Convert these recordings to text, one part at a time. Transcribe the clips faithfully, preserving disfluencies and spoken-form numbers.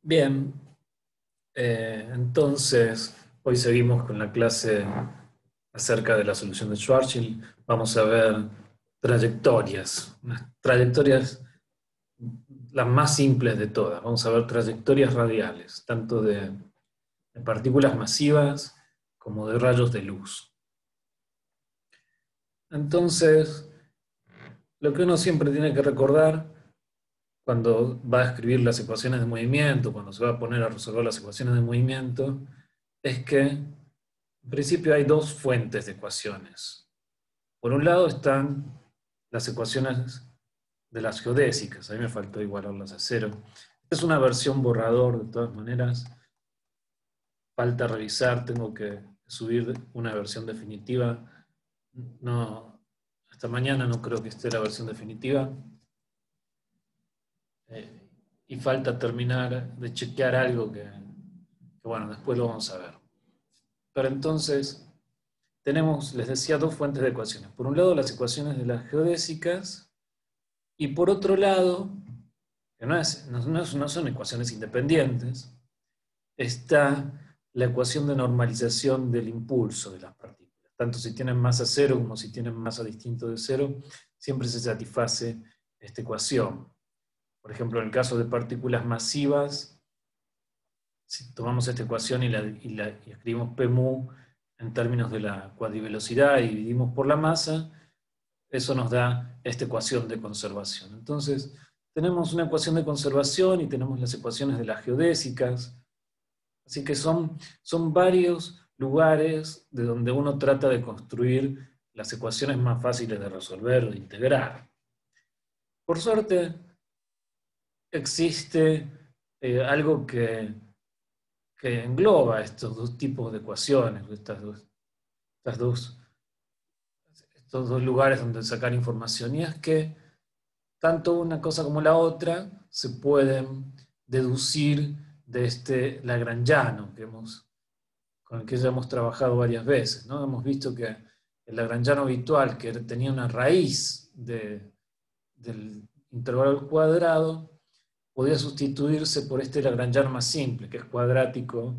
Bien, eh, entonces hoy seguimos con la clase acerca de la solución de Schwarzschild. Vamos a ver trayectorias, unas trayectorias las más simples de todas. Vamos a ver trayectorias radiales, tanto de, de partículas masivas como de rayos de luz. Entonces, lo que uno siempre tiene que recordar cuando va a escribir las ecuaciones de movimiento, cuando se va a poner a resolver las ecuaciones de movimiento, es que en principio hay dos fuentes de ecuaciones. Por un lado están las ecuaciones de las geodésicas. A mí me faltó igualarlas a cero. Esta es una versión borrador, de todas maneras. Falta revisar, tengo que subir una versión definitiva. No, hasta mañana no creo que esté la versión definitiva. Eh, y falta terminar de chequear algo que, que, bueno, después lo vamos a ver. Pero entonces tenemos, les decía, dos fuentes de ecuaciones. Por un lado, las ecuaciones de las geodésicas, y por otro lado, que no, es, no, no son ecuaciones independientes, está la ecuación de normalización del impulso de las partículas. Tanto si tienen masa cero como si tienen masa distinto de cero, siempre se satisface esta ecuación. Por ejemplo, en el caso de partículas masivas, si tomamos esta ecuación y, la, y, la, y escribimos P mu en términos de la cuadrivelocidad y dividimos por la masa, eso nos da esta ecuación de conservación. Entonces, tenemos una ecuación de conservación y tenemos las ecuaciones de las geodésicas. Así que son, son varios lugares de donde uno trata de construir las ecuaciones más fáciles de resolver o de integrar. Por suerte, existe eh, algo que, que engloba estos dos tipos de ecuaciones, estas dos, estas dos, estos dos lugares donde sacar información, y es que tanto una cosa como la otra se pueden deducir de este lagrangiano que hemos, con el que ya hemos trabajado varias veces, ¿no? Hemos visto que el lagrangiano habitual, que tenía una raíz de, del intervalo al cuadrado, podía sustituirse por este lagrangiano más simple, que es cuadrático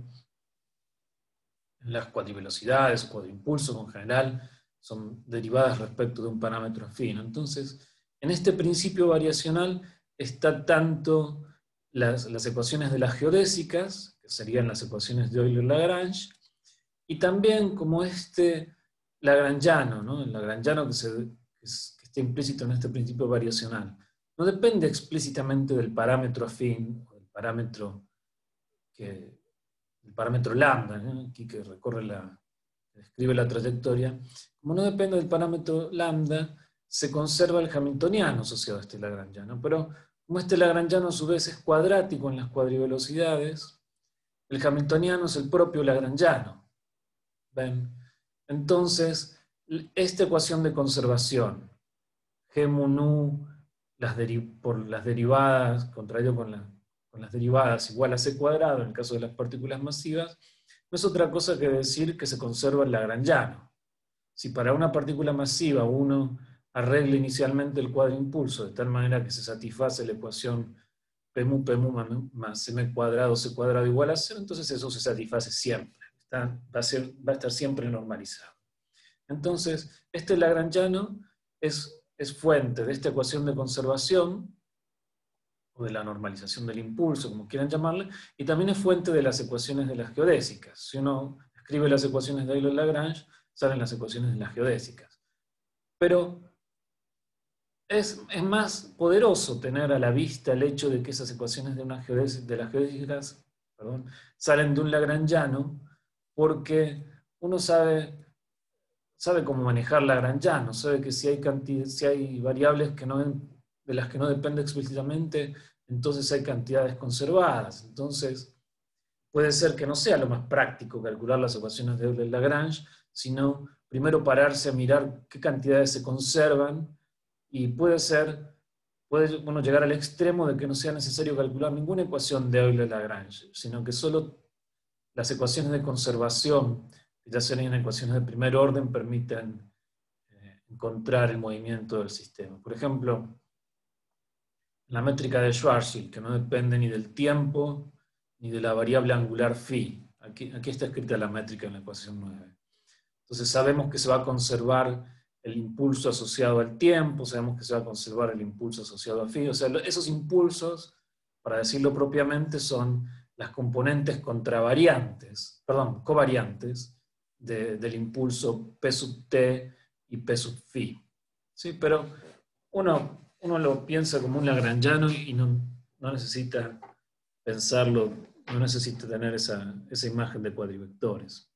en las cuadrivelocidades o cuadrimpulsos en general, son derivadas respecto de un parámetro afín. Entonces, en este principio variacional está tanto las, las ecuaciones de las geodésicas, que serían las ecuaciones de Euler-Lagrange, y también como este lagrangiano, ¿no? El lagrangiano que, se, que, es, que está implícito en este principio variacional. No depende explícitamente del parámetro afín, o del parámetro, que, el parámetro lambda, ¿no? Aquí que recorre la, describe la trayectoria. Como no depende del parámetro lambda, se conserva el hamiltoniano asociado a este lagrangiano. Pero como este lagrangiano a su vez es cuadrático en las cuadrivelocidades, el hamiltoniano es el propio lagrangiano. ¿Ven? Entonces, esta ecuación de conservación, G mu nu las por las derivadas, contraído con, la, con las derivadas igual a c cuadrado, en el caso de las partículas masivas, no es otra cosa que decir que se conserva el lagrangiano. Si para una partícula masiva uno arregla inicialmente el cuadrimpulso de tal manera que se satisface la ecuación P mu P mu más m cuadrado c cuadrado igual a cero, entonces eso se satisface siempre. Está, va, a ser, va a estar siempre normalizado. Entonces, este lagrangiano es, es fuente de esta ecuación de conservación, o de la normalización del impulso, como quieran llamarle, y también es fuente de las ecuaciones de las geodésicas. Si uno escribe las ecuaciones de Euler-Lagrange, salen las ecuaciones de las geodésicas. Pero es, es más poderoso tener a la vista el hecho de que esas ecuaciones de, una geodésica, de las geodésicas perdón, salen de un lagrangiano, porque uno sabe, sabe cómo manejar lagrangiano, sabe que si hay, cantidad, si hay variables que no, de las que no depende explícitamente, entonces hay cantidades conservadas. Entonces, puede ser que no sea lo más práctico calcular las ecuaciones de Euler-Lagrange, sino primero pararse a mirar qué cantidades se conservan, y puede ser, puede uno llegar al extremo de que no sea necesario calcular ninguna ecuación de Euler-Lagrange, sino que solo las ecuaciones de conservación, que ya serían ecuaciones de primer orden, permiten eh, encontrar el movimiento del sistema. Por ejemplo, la métrica de Schwarzschild, que no depende ni del tiempo, ni de la variable angular phi. Aquí, aquí está escrita la métrica en la ecuación nueve. Entonces sabemos que se va a conservar el impulso asociado al tiempo, sabemos que se va a conservar el impulso asociado a phi. O sea, esos impulsos, para decirlo propiamente, son las componentes contravariantes, perdón, covariantes de, del impulso P sub t y P sub phi. ¿Sí? Pero uno, uno lo piensa como un lagrangiano y no, no necesita pensarlo, no necesita tener esa, esa imagen de cuadrivectores.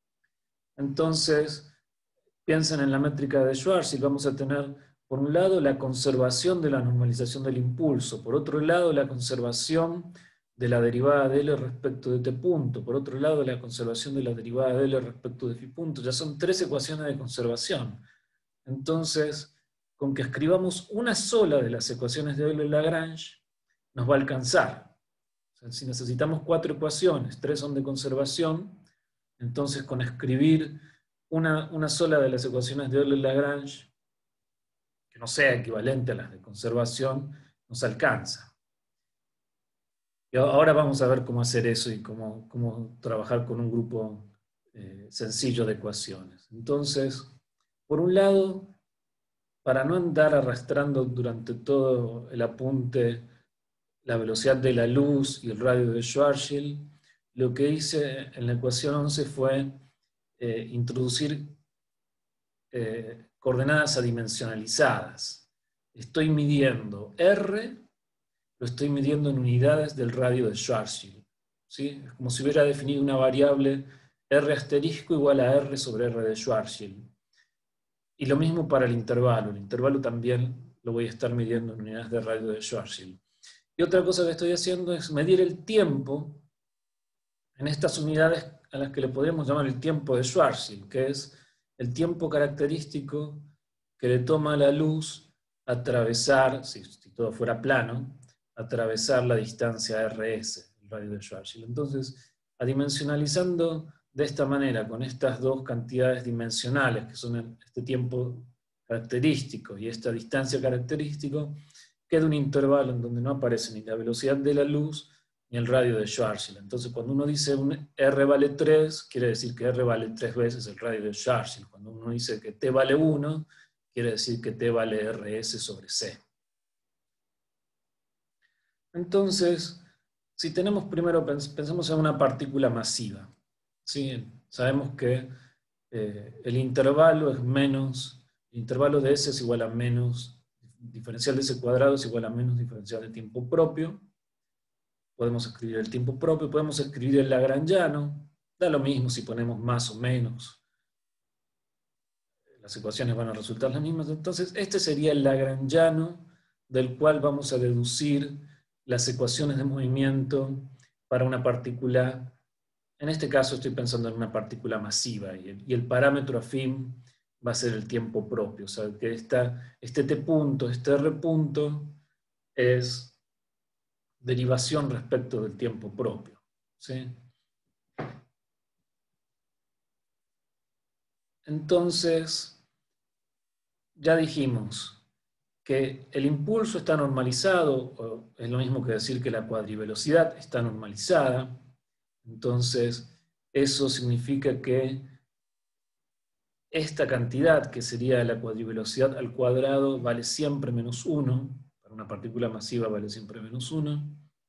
Entonces, piensen en la métrica de Schwarzschild, vamos a tener, por un lado, la conservación de la normalización del impulso, por otro lado, la conservación de la derivada de L respecto de t punto, por otro lado, la conservación de la derivada de L respecto de phi punto. Ya son tres ecuaciones de conservación. Entonces, con que escribamos una sola de las ecuaciones de Euler-Lagrange, nos va a alcanzar. O sea, si necesitamos cuatro ecuaciones, tres son de conservación, entonces con escribir una, una sola de las ecuaciones de Euler-Lagrange, que no sea equivalente a las de conservación, nos alcanza. Y ahora vamos a ver cómo hacer eso y cómo, cómo trabajar con un grupo eh, sencillo de ecuaciones. Entonces, por un lado, para no andar arrastrando durante todo el apunte la velocidad de la luz y el radio de Schwarzschild, lo que hice en la ecuación once fue eh, introducir eh, coordenadas adimensionalizadas. Estoy midiendo R, lo estoy midiendo en unidades del radio de Schwarzschild. ¿Sí? Es como si hubiera definido una variable R asterisco igual a R sobre R de Schwarzschild. Y lo mismo para el intervalo. El intervalo también lo voy a estar midiendo en unidades de radio de Schwarzschild. Y otra cosa que estoy haciendo es medir el tiempo en estas unidades a las que le podríamos llamar el tiempo de Schwarzschild, que es el tiempo característico que le toma a la luz atravesar, si, si todo fuera plano, atravesar la distancia R S, el radio de Schwarzschild. Entonces, adimensionalizando de esta manera, con estas dos cantidades dimensionales, que son este tiempo característico y esta distancia característico, queda un intervalo en donde no aparece ni la velocidad de la luz ni el radio de Schwarzschild. Entonces, cuando uno dice un R vale tres, quiere decir que R vale tres veces el radio de Schwarzschild. Cuando uno dice que T vale uno, quiere decir que T vale R S sobre C. Entonces, si tenemos primero, pensemos en una partícula masiva. ¿Sí? Sabemos que eh, el intervalo es menos, el intervalo de S es igual a menos, diferencial de S cuadrado es igual a menos diferencial de tiempo propio. Podemos escribir el tiempo propio, podemos escribir el lagrangiano, da lo mismo si ponemos más o menos, las ecuaciones van a resultar las mismas. Entonces, este sería el lagrangiano del cual vamos a deducir las ecuaciones de movimiento para una partícula. En este caso estoy pensando en una partícula masiva, y el, y el parámetro afín va a ser el tiempo propio. O sea, que esta, este t punto, este r punto, es derivación respecto del tiempo propio. ¿Sí? Entonces, ya dijimos que el impulso está normalizado, o es lo mismo que decir que la cuadrivelocidad está normalizada. Entonces, eso significa que esta cantidad, que sería la cuadrivelocidad al cuadrado, vale siempre menos uno. Para una partícula masiva vale siempre menos uno.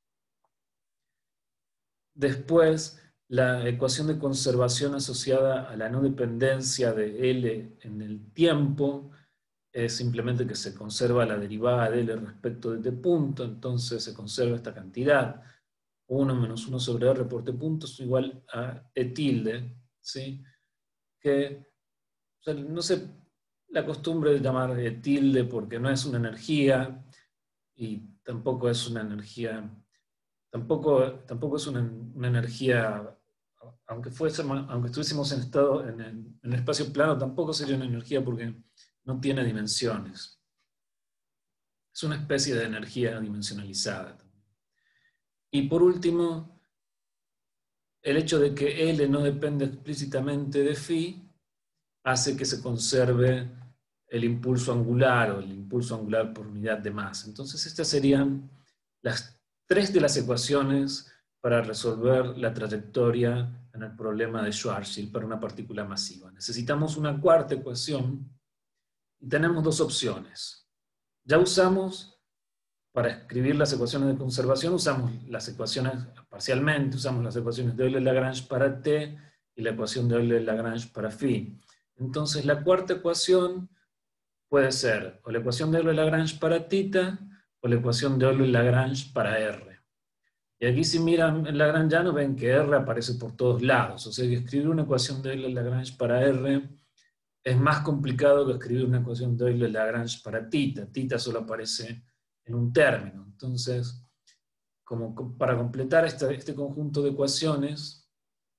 Después, la ecuación de conservación asociada a la no dependencia de L en el tiempo es simplemente que se conserva la derivada de L respecto de t punto, entonces se conserva esta cantidad. uno menos uno sobre R por t punto es igual a E tilde, ¿sí? Que, o sea, no sé, la costumbre de llamar E tilde porque no es una energía y tampoco es una energía, tampoco, tampoco es una, una energía, aunque, fuese, aunque estuviésemos en, estado, en, el, en el espacio plano, tampoco sería una energía porque no tiene dimensiones. Es una especie de energía dimensionalizada. Y por último, el hecho de que L no depende explícitamente de phi hace que se conserve el impulso angular o el impulso angular por unidad de masa. Entonces estas serían las tres de las ecuaciones para resolver la trayectoria en el problema de Schwarzschild para una partícula masiva. Necesitamos una cuarta ecuación y tenemos dos opciones. Ya usamos, para escribir las ecuaciones de conservación, usamos las ecuaciones parcialmente, usamos las ecuaciones de Euler-Lagrange para T y la ecuación de Euler-Lagrange para Phi. Entonces la cuarta ecuación puede ser o la ecuación de Euler-Lagrange para θ o la ecuación de Euler-Lagrange para R. Y aquí si miran el lagrangiano ven que R aparece por todos lados. O sea que escribir una ecuación de Euler-Lagrange para R es más complicado que escribir una ecuación de Euler-Lagrange para θ. θ solo aparece en un término. Entonces, como para completar este, este conjunto de ecuaciones,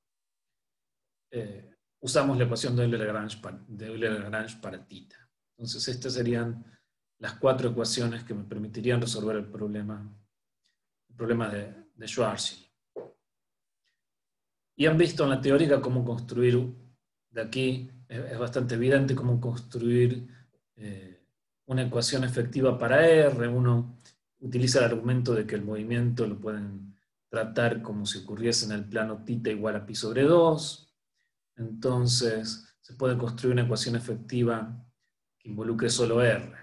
eh, usamos la ecuación de Euler-Lagrange para, de Euler-Lagrange para θ. Entonces estas serían las cuatro ecuaciones que me permitirían resolver el problema, el problema de, de Schwarzschild. Y han visto en la teórica cómo construir, de aquí es, es bastante evidente cómo construir eh, una ecuación efectiva para R. Uno utiliza el argumento de que el movimiento lo pueden tratar como si ocurriese en el plano θ igual a pi sobre dos. Entonces se puede construir una ecuación efectiva que involucre solo R.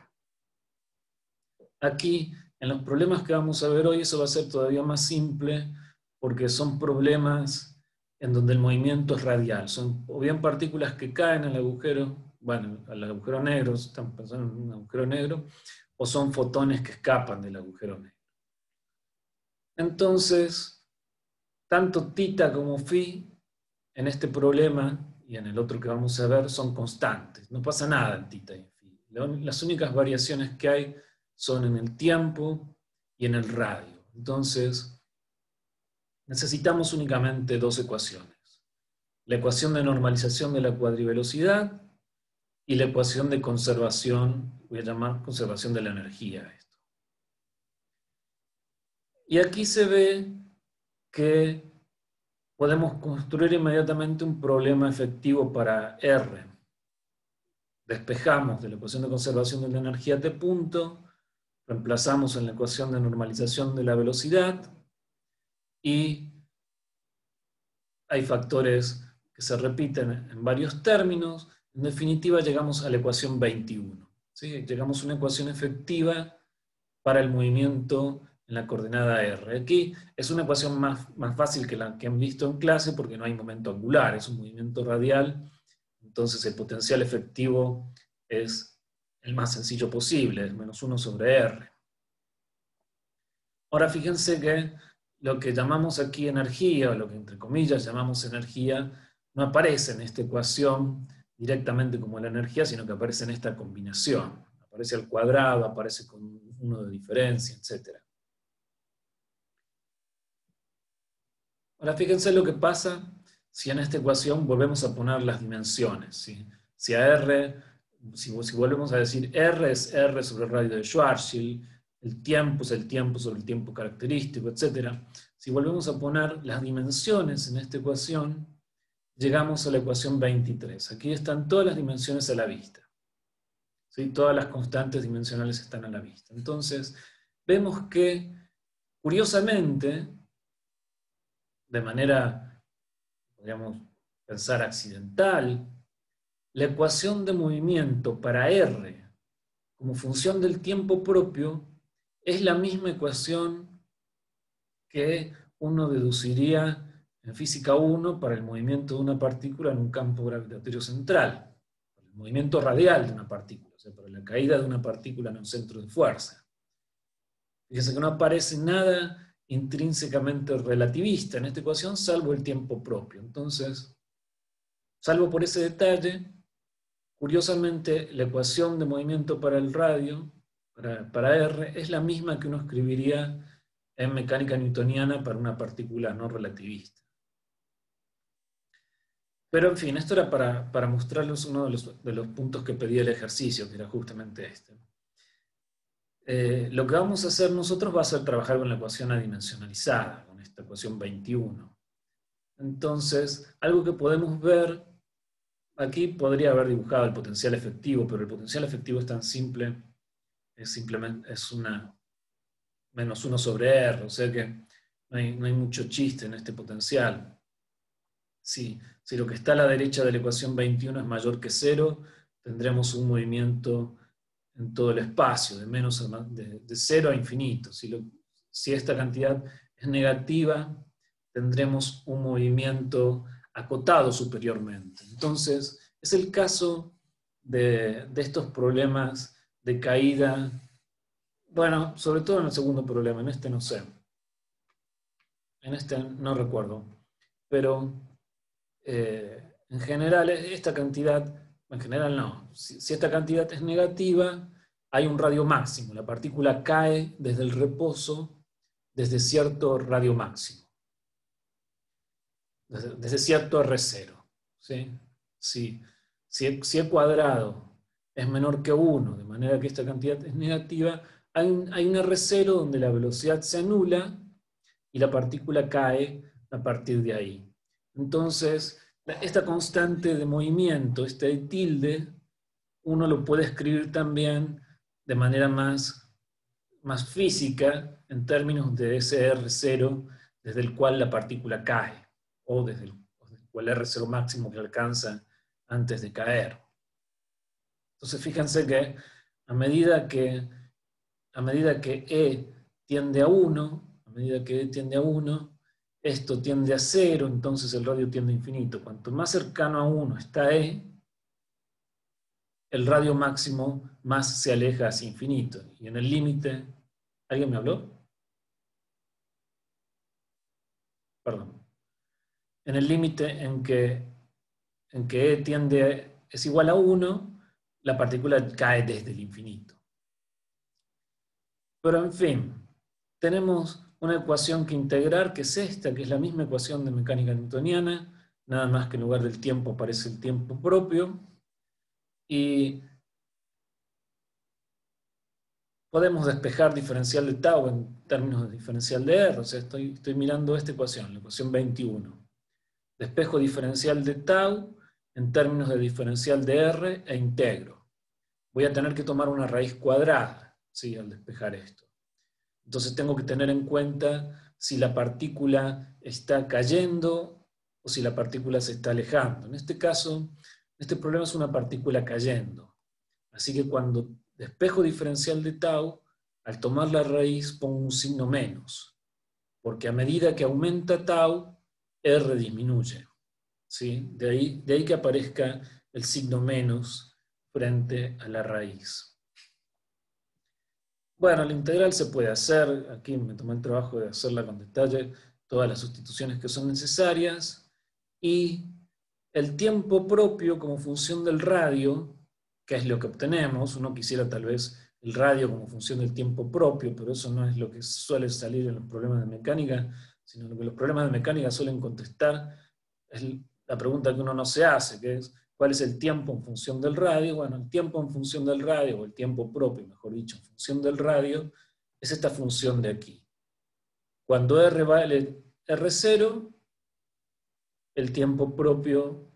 Aquí, en los problemas que vamos a ver hoy, eso va a ser todavía más simple, porque son problemas en donde el movimiento es radial. Son o bien partículas que caen al agujero, bueno, al agujero negro, están pensando en un agujero negro, o son fotones que escapan del agujero negro. Entonces, tanto θ como Phi, en este problema, y en el otro que vamos a ver, son constantes. No pasa nada en θ y en Phi. Las únicas variaciones que hay son en el tiempo y en el radio. Entonces, necesitamos únicamente dos ecuaciones. La ecuación de normalización de la cuadrivelocidad y la ecuación de conservación, voy a llamar conservación de la energía a esto. Y aquí se ve que podemos construir inmediatamente un problema efectivo para R. Despejamos de la ecuación de conservación de la energía T punto, reemplazamos en la ecuación de normalización de la velocidad y hay factores que se repiten en varios términos. En definitiva llegamos a la ecuación veintiuno. ¿Sí? Llegamos a una ecuación efectiva para el movimiento en la coordenada R. Aquí es una ecuación más, más fácil que la que han visto en clase porque no hay momento angular, es un movimiento radial, entonces el potencial efectivo es el más sencillo posible, es menos uno sobre R. Ahora fíjense que lo que llamamos aquí energía, o lo que entre comillas llamamos energía, no aparece en esta ecuación directamente como la energía, sino que aparece en esta combinación. Aparece al cuadrado, aparece con uno de diferencia, etcétera. Ahora fíjense lo que pasa si en esta ecuación volvemos a poner las dimensiones. ¿Sí? Si a R, si, si volvemos a decir R es R sobre el radio de Schwarzschild, el tiempo es el tiempo sobre el tiempo característico, etcétera. Si volvemos a poner las dimensiones en esta ecuación, llegamos a la ecuación veintitrés. Aquí están todas las dimensiones a la vista. ¿Sí? Todas las constantes dimensionales están a la vista. Entonces, vemos que, curiosamente, de manera, podríamos pensar, accidental, la ecuación de movimiento para R como función del tiempo propio es la misma ecuación que uno deduciría en física uno para el movimiento de una partícula en un campo gravitatorio central, el movimiento radial de una partícula, o sea, para la caída de una partícula en un centro de fuerza. Fíjense que no aparece nada intrínsecamente relativista en esta ecuación, salvo el tiempo propio. Entonces, salvo por ese detalle, curiosamente, la ecuación de movimiento para el radio, para, para R, es la misma que uno escribiría en mecánica newtoniana para una partícula no relativista. Pero en fin, esto era para, para mostrarles uno de los, de los puntos que pedía el ejercicio, que era justamente este. Eh, lo que vamos a hacer nosotros va a ser trabajar con la ecuación adimensionalizada, con esta ecuación veintiuno. Entonces, algo que podemos ver, aquí podría haber dibujado el potencial efectivo, pero el potencial efectivo es tan simple, es simplemente es una menos uno sobre R, o sea que no hay, no hay mucho chiste en este potencial. Si, si lo que está a la derecha de la ecuación veintiuno es mayor que cero, tendremos un movimiento en todo el espacio, de, menos a, de, de cero a infinito. Si, lo, si esta cantidad es negativa, tendremos un movimiento acotado superiormente. Entonces, es el caso de, de estos problemas de caída, bueno, sobre todo en el segundo problema, en este no sé. En este no recuerdo. Pero eh, en general esta cantidad, en general no, si, si esta cantidad es negativa, hay un radio máximo. La partícula cae desde el reposo desde cierto radio máximo. Desde, desde cierto R cero. ¿Sí? Si, si, si el cuadrado es menor que uno, de manera que esta cantidad es negativa, hay un, hay un R cero donde la velocidad se anula y la partícula cae a partir de ahí. Entonces, esta constante de movimiento, este tilde, uno lo puede escribir también de manera más, más física en términos de ese R cero desde el cual la partícula cae, o desde el, o el R cero máximo que alcanza antes de caer. Entonces, fíjense que a medida que, a medida que E tiende a uno, a medida que E tiende a uno, esto tiende a cero, entonces el radio tiende a infinito. Cuanto más cercano a uno está E, el radio máximo más se aleja hacia infinito. Y en el límite, ¿alguien me habló? Perdón. En el límite en que, en que E tiende a, es igual a uno, la partícula cae desde el infinito. Pero en fin, tenemos una ecuación que integrar, que es esta, que es la misma ecuación de mecánica newtoniana, nada más que en lugar del tiempo aparece el tiempo propio, y podemos despejar diferencial de tau en términos de diferencial de R, o sea, estoy, estoy mirando esta ecuación, la ecuación veintiuno. Despejo diferencial de tau en términos de diferencial de R e integro. Voy a tener que tomar una raíz cuadrada, ¿sí?, al despejar esto. Entonces tengo que tener en cuenta si la partícula está cayendo o si la partícula se está alejando. En este caso, este problema es una partícula cayendo. Así que cuando despejo diferencial de tau, al tomar la raíz pongo un signo menos, porque a medida que aumenta tau, R disminuye. ¿Sí? De ahí, de ahí que aparezca el signo menos frente a la raíz. Bueno, la integral se puede hacer, aquí me tomé el trabajo de hacerla con detalle, todas las sustituciones que son necesarias, y el tiempo propio como función del radio, que es lo que obtenemos, uno quisiera tal vez el radio como función del tiempo propio, pero eso no es lo que suele salir en los problemas de mecánica, sino lo que los problemas de mecánica suelen contestar es la pregunta que uno no se hace, que es ¿cuál es el tiempo en función del radio? Bueno, el tiempo en función del radio, o el tiempo propio, mejor dicho, en función del radio, es esta función de aquí. Cuando R vale R cero, el tiempo propio,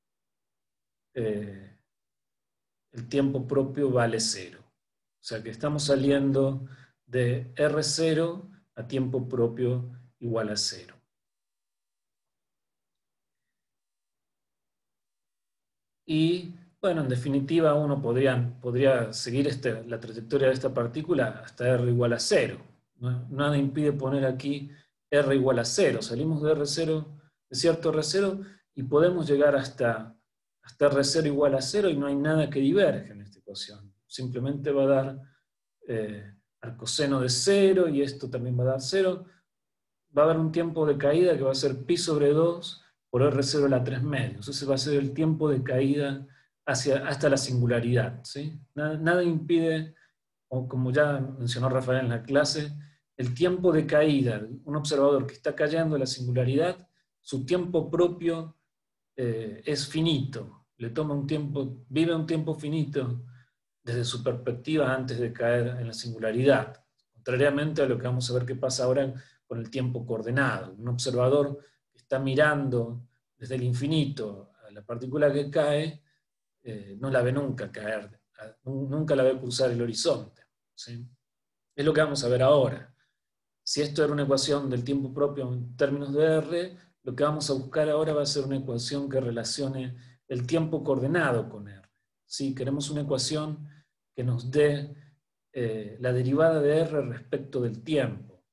eh, el tiempo propio vale cero. O sea que estamos saliendo de R cero a tiempo propio igual a cero. Y, bueno, en definitiva, uno podría, podría seguir este, la trayectoria de esta partícula hasta R igual a cero. ¿No? Nada impide poner aquí R igual a cero. Salimos de R cero, de cierto R cero, y podemos llegar hasta, hasta R cero igual a cero, y no hay nada que diverge en esta ecuación. Simplemente va a dar eh, arcoseno de cero, y esto también va a dar cero. Va a haber un tiempo de caída que va a ser pi sobre dos por R cero a la tres medios. Ese va a ser el tiempo de caída hacia, hasta la singularidad. ¿Sí? Nada, nada impide, o como ya mencionó Rafael en la clase, el tiempo de caída. Un observador que está cayendo a la singularidad, su tiempo propio eh, es finito. Le toma un tiempo, vive un tiempo finito desde su perspectiva antes de caer en la singularidad. Contrariamente a lo que vamos a ver que pasa ahora con el tiempo coordenado. Un observador que está mirando desde el infinito a la partícula que cae, eh, no la ve nunca caer, nunca la ve cruzar el horizonte. ¿Sí? Es lo que vamos a ver ahora. si esto era una ecuación del tiempo propio en términos de R, lo que vamos a buscar ahora va a ser una ecuación que relacione el tiempo coordenado con R. ¿Sí? Queremos una ecuación que nos dé eh, la derivada de R respecto del tiempo.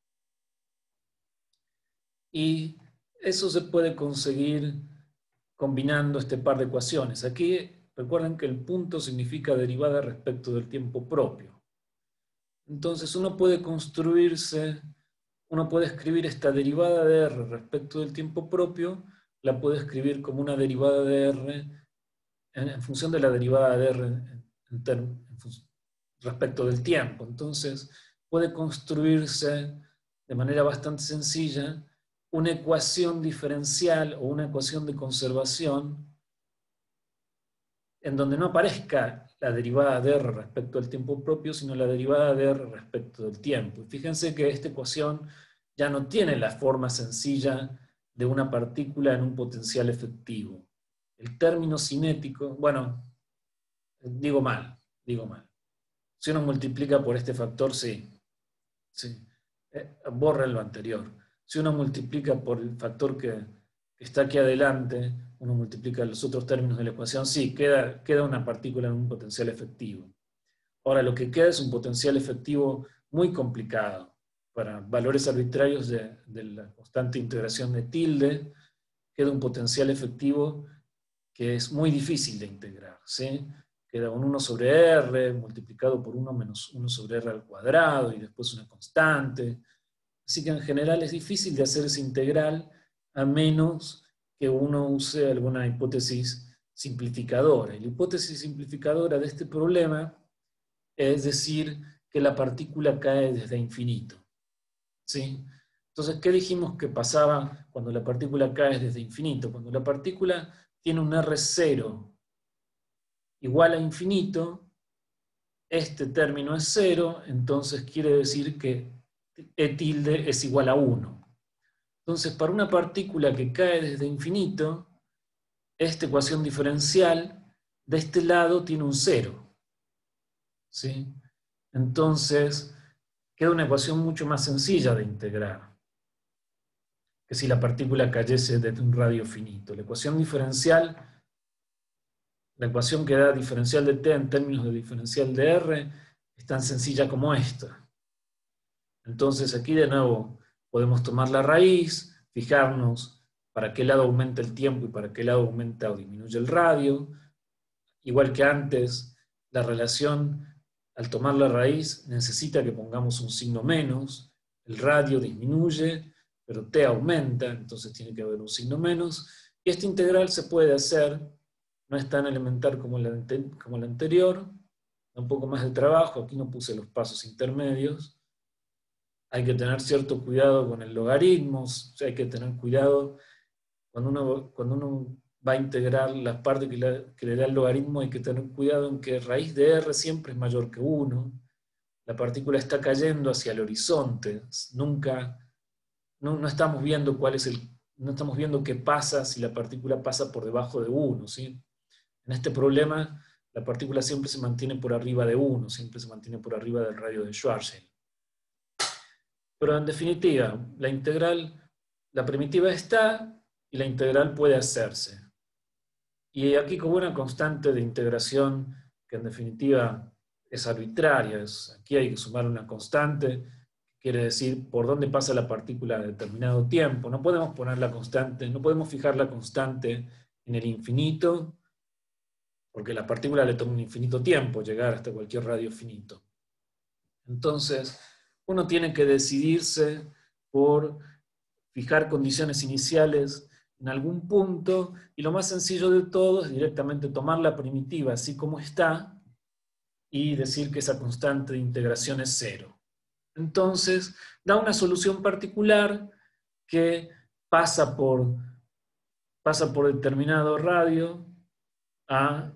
Y eso se puede conseguir combinando este par de ecuaciones. Aquí recuerden que el punto significa derivada respecto del tiempo propio. Entonces uno puede construirse, uno puede escribir esta derivada de R respecto del tiempo propio, la puede escribir como una derivada de R en, en función de la derivada de R en, en term, en respecto del tiempo. Entonces puede construirse de manera bastante sencilla una ecuación diferencial o una ecuación de conservación en donde no aparezca la derivada de R respecto al tiempo propio, sino la derivada de R respecto del tiempo. Y fíjense que esta ecuación ya no tiene la forma sencilla de una partícula en un potencial efectivo. El término cinético, bueno, digo mal, digo mal. Si uno multiplica por este factor, sí, sí, eh, borra lo anterior. Si uno multiplica por el factor que, que está aquí adelante, uno multiplica los otros términos de la ecuación, sí, queda, queda una partícula en un potencial efectivo. Ahora, lo que queda es un potencial efectivo muy complicado. Para valores arbitrarios de, de la constante integración de tilde, queda un potencial efectivo que es muy difícil de integrar, ¿sí? Queda un uno sobre R multiplicado por uno menos uno sobre R al cuadrado y después una constante. Así que en general es difícil de hacer esa integral a menos que uno use alguna hipótesis simplificadora. Y la hipótesis simplificadora de este problema es decir que la partícula cae desde infinito, ¿sí? Entonces, ¿qué dijimos que pasaba cuando la partícula cae desde infinito? Cuando la partícula tiene un R cero igual a infinito, este término es cero, entonces quiere decir que E tilde es igual a uno. Entonces, para una partícula que cae desde infinito, esta ecuación diferencial de este lado tiene un cero, ¿sí? Entonces, queda una ecuación mucho más sencilla de integrar que si la partícula cayese desde un radio finito. La ecuación diferencial, la ecuación que da diferencial de t en términos de diferencial de R, es tan sencilla como esta. Entonces aquí de nuevo podemos tomar la raíz, fijarnos para qué lado aumenta el tiempo y para qué lado aumenta o disminuye el radio. Igual que antes, la relación al tomar la raíz necesita que pongamos un signo menos, el radio disminuye, pero t aumenta, entonces tiene que haber un signo menos, y esta integral se puede hacer, no es tan elemental como la, como la anterior, da un poco más de trabajo, aquí no puse los pasos intermedios. Hay que tener cierto cuidado con el logaritmo, o sea, hay que tener cuidado cuando uno, cuando uno va a integrar las partes que le, que le da el logaritmo, hay que tener cuidado en que raíz de R siempre es mayor que uno, la partícula está cayendo hacia el horizonte, nunca, no, no estamos viendo cuál es el, no estamos viendo qué pasa si la partícula pasa por debajo de uno, ¿sí? En este problema, la partícula siempre se mantiene por arriba de uno, siempre se mantiene por arriba del radio de Schwarzschild. Pero en definitiva, la integral, la primitiva está y la integral puede hacerse. Y aquí como una constante de integración que en definitiva es arbitraria, es, aquí hay que sumar una constante, que quiere decir por dónde pasa la partícula a determinado tiempo. No podemos poner la constante, no podemos fijar la constante en el infinito, porque la partícula le toma un infinito tiempo llegar hasta cualquier radio finito. Entonces, uno tiene que decidirse por fijar condiciones iniciales en algún punto, y lo más sencillo de todo es directamente tomar la primitiva así como está y decir que esa constante de integración es cero. Entonces, da una solución particular que pasa por, pasa por determinado radio a,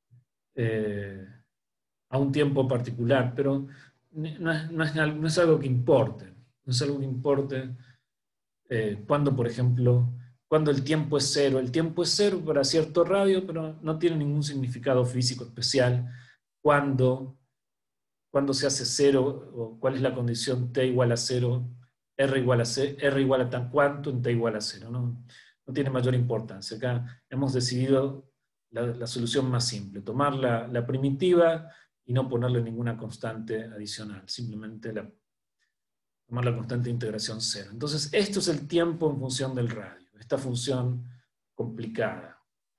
eh, a un tiempo particular, pero no es, no es, no es algo que importe, no es algo que importe eh, cuando, por ejemplo, cuando el tiempo es cero. El tiempo es cero para cierto radio, pero no tiene ningún significado físico especial cuando, cuando se hace cero, o cuál es la condición t igual a cero R igual a, C, R igual a tan cuánto en T igual a cero. No, no tiene mayor importancia. Acá hemos decidido la, la solución más simple, tomar la, la primitiva y no ponerle ninguna constante adicional, simplemente la, tomar la constante de integración cero. Entonces, esto es el tiempo en función del radio, esta función complicada.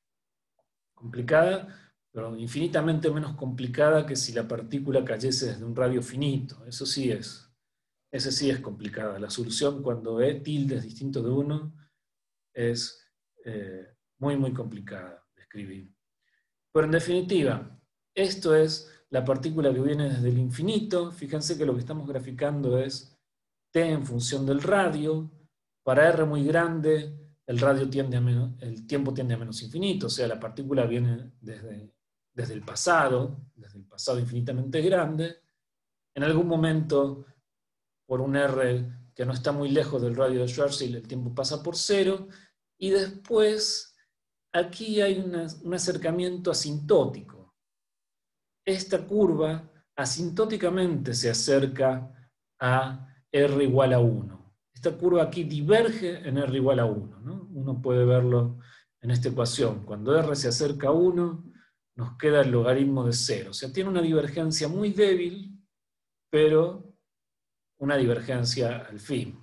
Complicada, pero infinitamente menos complicada que si la partícula cayese desde un radio finito. Eso sí es, ese sí es complicada. La solución cuando E tilde es distinto de uno es eh, muy, muy complicada de escribir. Pero en definitiva, esto es la partícula que viene desde el infinito. Fíjense que lo que estamos graficando es T en función del radio. Para R muy grande, el, radio tiende a menos, el tiempo tiende a menos infinito, o sea, la partícula viene desde, desde el pasado, desde el pasado infinitamente grande. En algún momento, por un R que no está muy lejos del radio de Schwarzschild, el tiempo pasa por cero, y después aquí hay una, un acercamiento asintótico. Esta curva asintóticamente se acerca a R igual a uno. Esta curva aquí diverge en R igual a uno, ¿no? Uno puede verlo en esta ecuación. Cuando R se acerca a uno, nos queda el logaritmo de cero. O sea, tiene una divergencia muy débil, pero una divergencia al fin.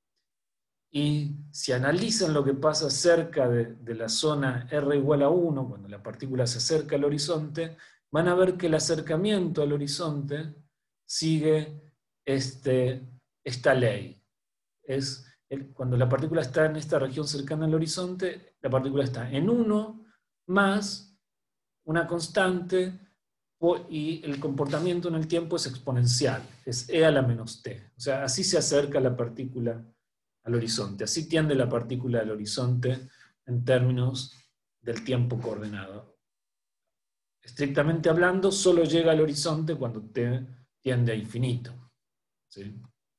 Y si analizan lo que pasa cerca de, de la zona R igual a uno, cuando la partícula se acerca al horizonte, van a ver que el acercamiento al horizonte sigue este, esta ley. Es el, cuando la partícula está en esta región cercana al horizonte, la partícula está en uno más una constante y el comportamiento en el tiempo es exponencial, es E a la menos T. O sea, así se acerca la partícula al horizonte, así tiende la partícula al horizonte en términos del tiempo coordenado. Estrictamente hablando, solo llega al horizonte cuando T tiende a infinito. ¿Sí?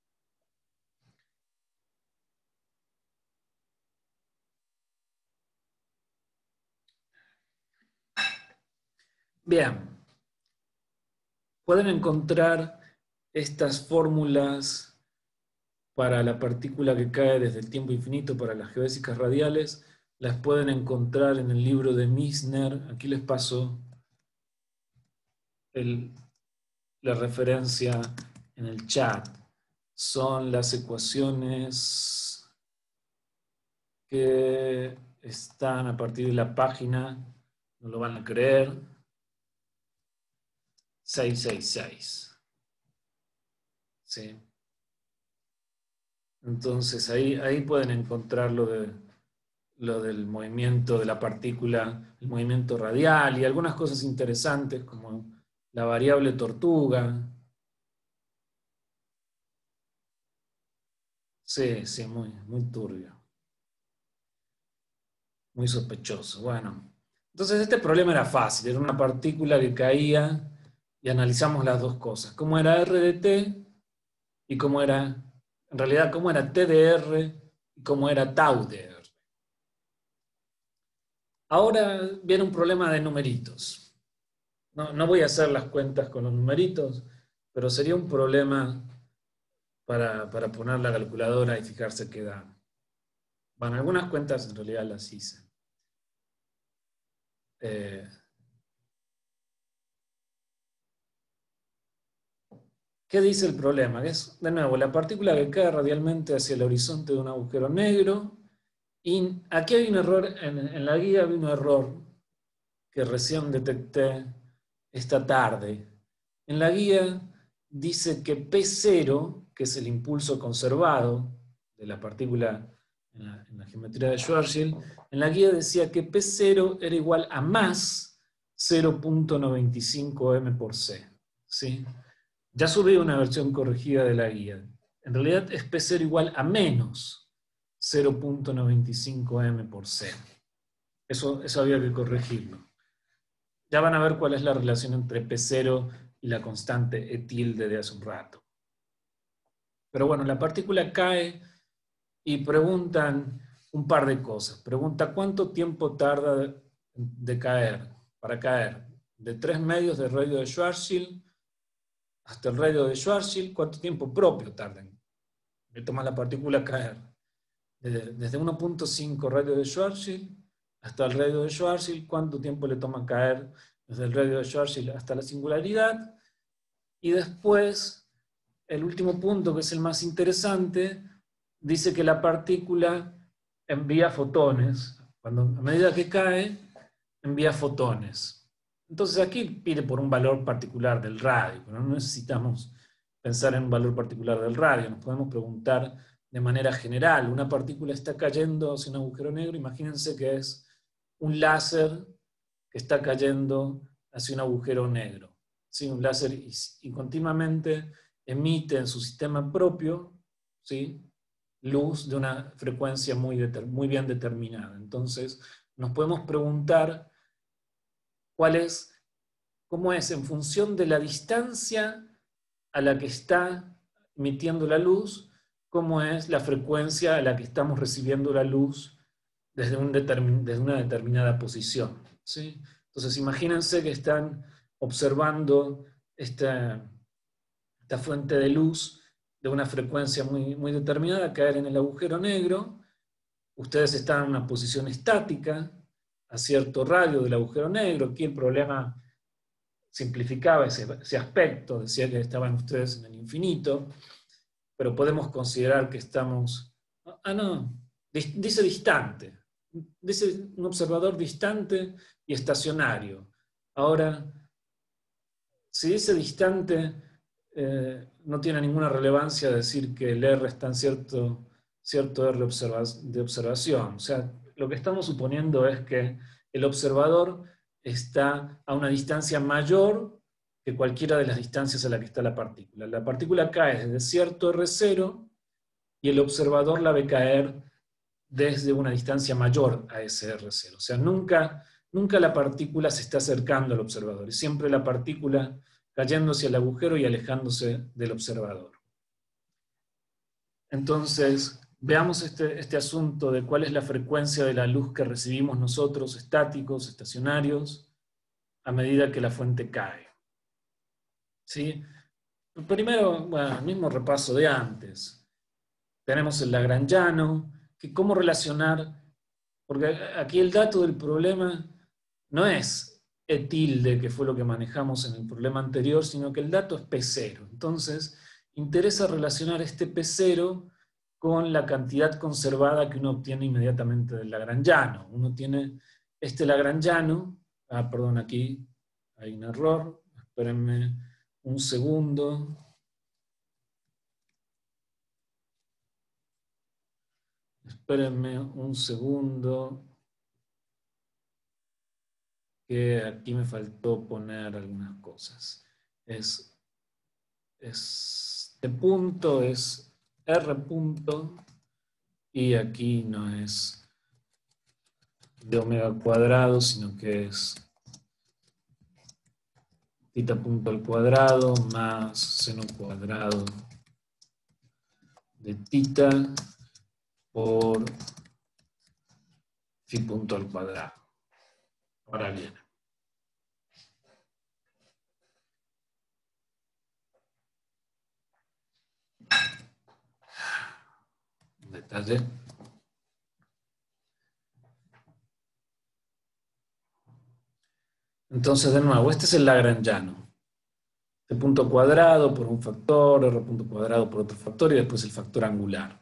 Bien, pueden encontrar estas fórmulas para la partícula que cae desde el tiempo infinito para las geodésicas radiales, las pueden encontrar en el libro de Misner. Aquí les paso el, la referencia en el chat. Son las ecuaciones que están a partir de la página, no lo van a creer, seiscientos sesenta y seis. ¿Sí? Entonces ahí, ahí pueden encontrar lo, de, lo del movimiento de la partícula, el movimiento radial y algunas cosas interesantes como la variable tortuga. Sí, sí, muy, muy turbio. Muy sospechoso. Bueno, entonces este problema era fácil, era una partícula que caía y analizamos las dos cosas. ¿Cómo era R de T? Y cómo era, en realidad, cómo era T de R y cómo era tau de R. Ahora viene un problema de numeritos. No, no voy a hacer las cuentas con los numeritos, pero sería un problema para, para poner la calculadora y fijarse qué da. Bueno, algunas cuentas en realidad las hice. Eh, ¿Qué dice el problema? Es, de nuevo, la partícula que cae radialmente hacia el horizonte de un agujero negro. Y aquí hay un error, en, en la guía hay un error que recién detecté esta tarde. En la guía dice que P cero, que es el impulso conservado de la partícula en la, en la geometría de Schwarzschild, en la guía decía que P cero era igual a más cero punto noventa y cinco m por c. ¿Sí? Ya subí una versión corregida de la guía. En realidad es P cero igual a menos cero punto noventa y cinco m por c. Eso, eso había que corregirlo. Ya van a ver cuál es la relación entre P cero y la constante E tilde de hace un rato. Pero bueno, la partícula cae y preguntan un par de cosas. Pregunta cuánto tiempo tarda de caer, para caer de tres medios del radio de Schwarzschild hasta el radio de Schwarzschild, cuánto tiempo propio tarda le toma a la partícula caer desde, desde uno punto cinco radio de Schwarzschild hasta el radio de Schwarzschild, cuánto tiempo le toma caer desde el radio de Schwarzschild hasta la singularidad, y después, el último punto, que es el más interesante, dice que la partícula envía fotones. Cuando, a medida que cae, envía fotones. Entonces aquí pide por un valor particular del radio, pero no necesitamos pensar en un valor particular del radio, nos podemos preguntar de manera general. Una partícula está cayendo hacia un agujero negro, imagínense que es un láser que está cayendo hacia un agujero negro. ¿Sí? Un láser y, y continuamente emite en su sistema propio, ¿sí?, luz de una frecuencia muy, muy bien determinada. Entonces, nos podemos preguntar cuál es, cómo es en función de la distancia a la que está emitiendo la luz, cómo es la frecuencia a la que estamos recibiendo la luz desde, un determin, desde una determinada posición. ¿Sí? Entonces, imagínense que están observando esta, esta fuente de luz de una frecuencia muy, muy determinada caer en el agujero negro. Ustedes están en una posición estática a cierto radio del agujero negro. Aquí el problema simplificaba ese, ese aspecto, decía que estaban ustedes en el infinito, pero podemos considerar que estamos... Ah, no, dice distante. Dice un observador distante y estacionario. Ahora, si dice distante, eh, no tiene ninguna relevancia decir que el R está en cierto, cierto R observa de observación. O sea, lo que estamos suponiendo es que el observador está a una distancia mayor que cualquiera de las distancias a la que está la partícula. La partícula cae desde cierto R cero y el observador la ve caer desde una distancia mayor a ese R cero. O sea, nunca, nunca la partícula se está acercando al observador, y siempre la partícula cayendo hacia el agujero y alejándose del observador. Entonces, veamos este, este asunto de cuál es la frecuencia de la luz que recibimos nosotros, estáticos, estacionarios, a medida que la fuente cae. ¿Sí? Primero, bueno, el mismo repaso de antes. Tenemos el lagrangiano, que cómo relacionar, porque aquí el dato del problema no es E tilde, que fue lo que manejamos en el problema anterior, sino que el dato es P cero. Entonces, interesa relacionar este P cero con la cantidad conservada que uno obtiene inmediatamente del lagrangiano. Uno tiene este lagrangiano, ah, perdón, aquí hay un error, espérenme un segundo. Espérenme un segundo, que aquí me faltó poner algunas cosas. Es, es este punto es R punto, y aquí no es de omega cuadrado, sino que es tita punto al cuadrado más seno cuadrado de tita por phi punto al cuadrado. Ahora bien, un detalle. Entonces, de nuevo, este es el lagrangiano. Este punto cuadrado por un factor, R punto cuadrado por otro factor, y después el factor angular.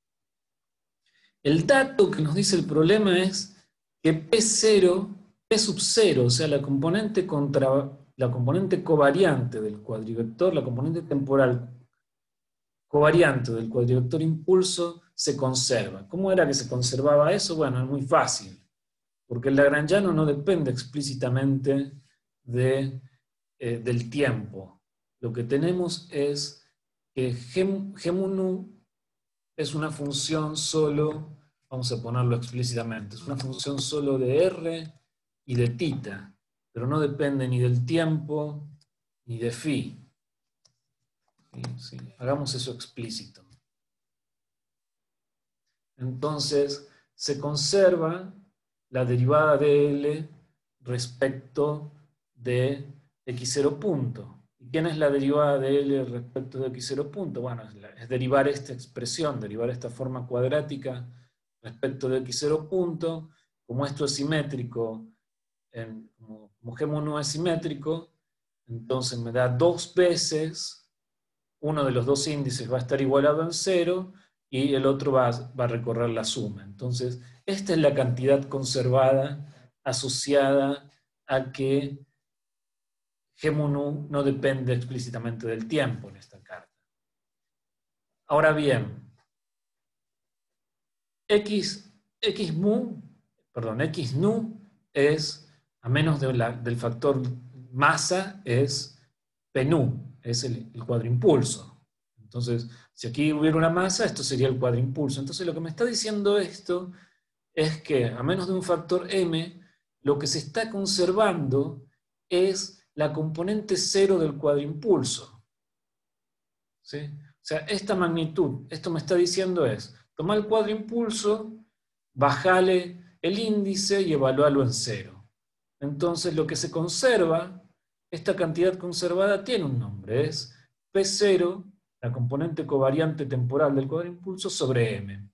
El dato que nos dice el problema es que P cero, P sub cero, o sea, la componente, contra, la componente covariante del cuadrivector, la componente temporal covariante del cuadrivector impulso, se conserva. ¿Cómo era que se conservaba eso? Bueno, es muy fácil, porque el lagrangiano no depende explícitamente de, eh, del tiempo. Lo que tenemos es que G, G mu es una función solo, vamos a ponerlo explícitamente, es una función solo de R y de tita, pero no depende ni del tiempo ni de phi. ¿Sí? Sí. Hagamos eso explícito. Entonces, se conserva la derivada de L respecto de X cero punto. ¿Y quién es la derivada de L respecto de x cero punto? Bueno, es, la, es derivar esta expresión, derivar esta forma cuadrática respecto de x cero punto. Como esto es simétrico, en, como, como G mu nu es simétrico, entonces me da dos veces, uno de los dos índices va a estar igualado en cero, y el otro va, va a recorrer la suma. Entonces, esta es la cantidad conservada asociada a que G mu nu no depende explícitamente del tiempo en esta carta. Ahora bien, X, X mu, perdón, X nu es, a menos de la, del factor masa, es P nu, es el, el cuadrimpulso. Entonces, si aquí hubiera una masa, esto sería el cuadrimpulso. Entonces, lo que me está diciendo esto es que, a menos de un factor m, lo que se está conservando es la componente cero del cuadrimpulso. ¿Sí? O sea, esta magnitud, esto me está diciendo es, toma el cuadrimpulso, bajale el índice y evalúalo en cero. Entonces, lo que se conserva, esta cantidad conservada tiene un nombre, es P cero, la componente covariante temporal del cuadrimpulso, sobre m.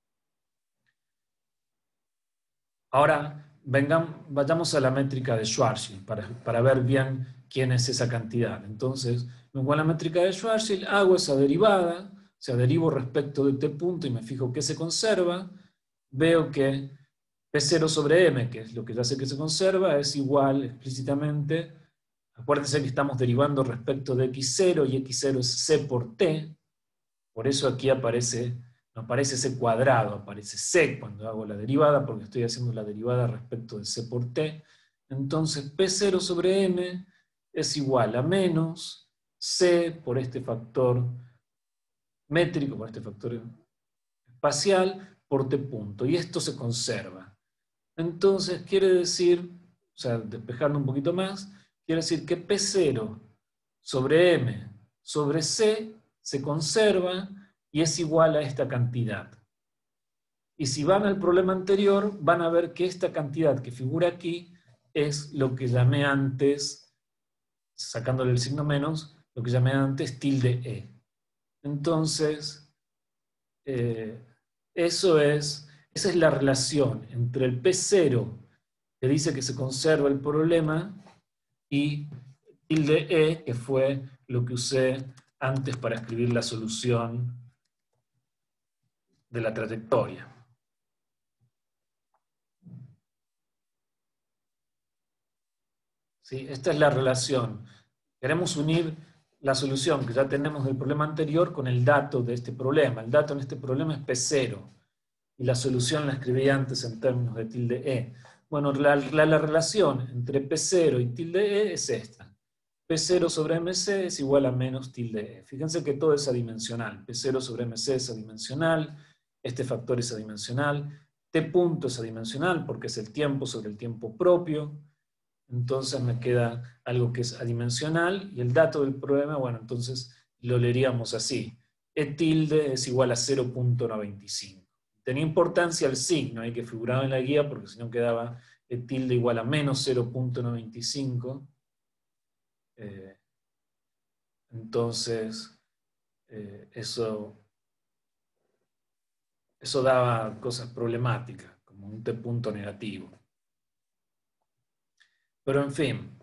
Ahora, vengan, vayamos a la métrica de Schwarzschild para, para ver bien quién es esa cantidad. Entonces, me voy a la métrica de Schwarzschild, hago esa derivada, o sea, derivo respecto de t punto y me fijo qué se conserva, veo que P cero sobre m, que es lo que ya sé que se conserva, es igual explícitamente, acuérdense que estamos derivando respecto de x cero y x cero es c por t, por eso aquí aparece, no aparece c cuadrado, aparece c cuando hago la derivada, porque estoy haciendo la derivada respecto de c por t. Entonces P cero sobre m es igual a menos c por este factor métrico, por este factor espacial, por t punto. Y esto se conserva. Entonces quiere decir, o sea, despejando un poquito más, quiere decir que P cero sobre m sobre c se conserva y es igual a esta cantidad. Y si van al problema anterior, van a ver que esta cantidad que figura aquí es lo que llamé antes, sacándole el signo menos, lo que llamé antes tilde E. Entonces, eh, eso es, esa es la relación entre el P cero, que dice que se conserva el problema, y tilde E, que fue lo que usé antes para escribir la solución de la trayectoria. ¿Sí? Esta es la relación. Queremos unir la solución que ya tenemos del problema anterior con el dato de este problema. El dato en este problema es P cero. Y la solución la escribí antes en términos de tilde E. Bueno, la, la, la relación entre P cero y tilde E es esta. P cero sobre M C es igual a menos tilde E. Fíjense que todo es adimensional. P cero sobre M C es adimensional. Este factor es adimensional. T punto es adimensional porque es el tiempo sobre el tiempo propio. Entonces me queda algo que es adimensional. Y el dato del problema, bueno, entonces lo leeríamos así. E tilde es igual a cero punto noventa y cinco. Tenía importancia el signo ahí que figuraba en la guía, porque si no quedaba E tilde igual a menos cero punto noventa y cinco. Eh, entonces, eh, eso, eso daba cosas problemáticas, como un T punto negativo. Pero en fin,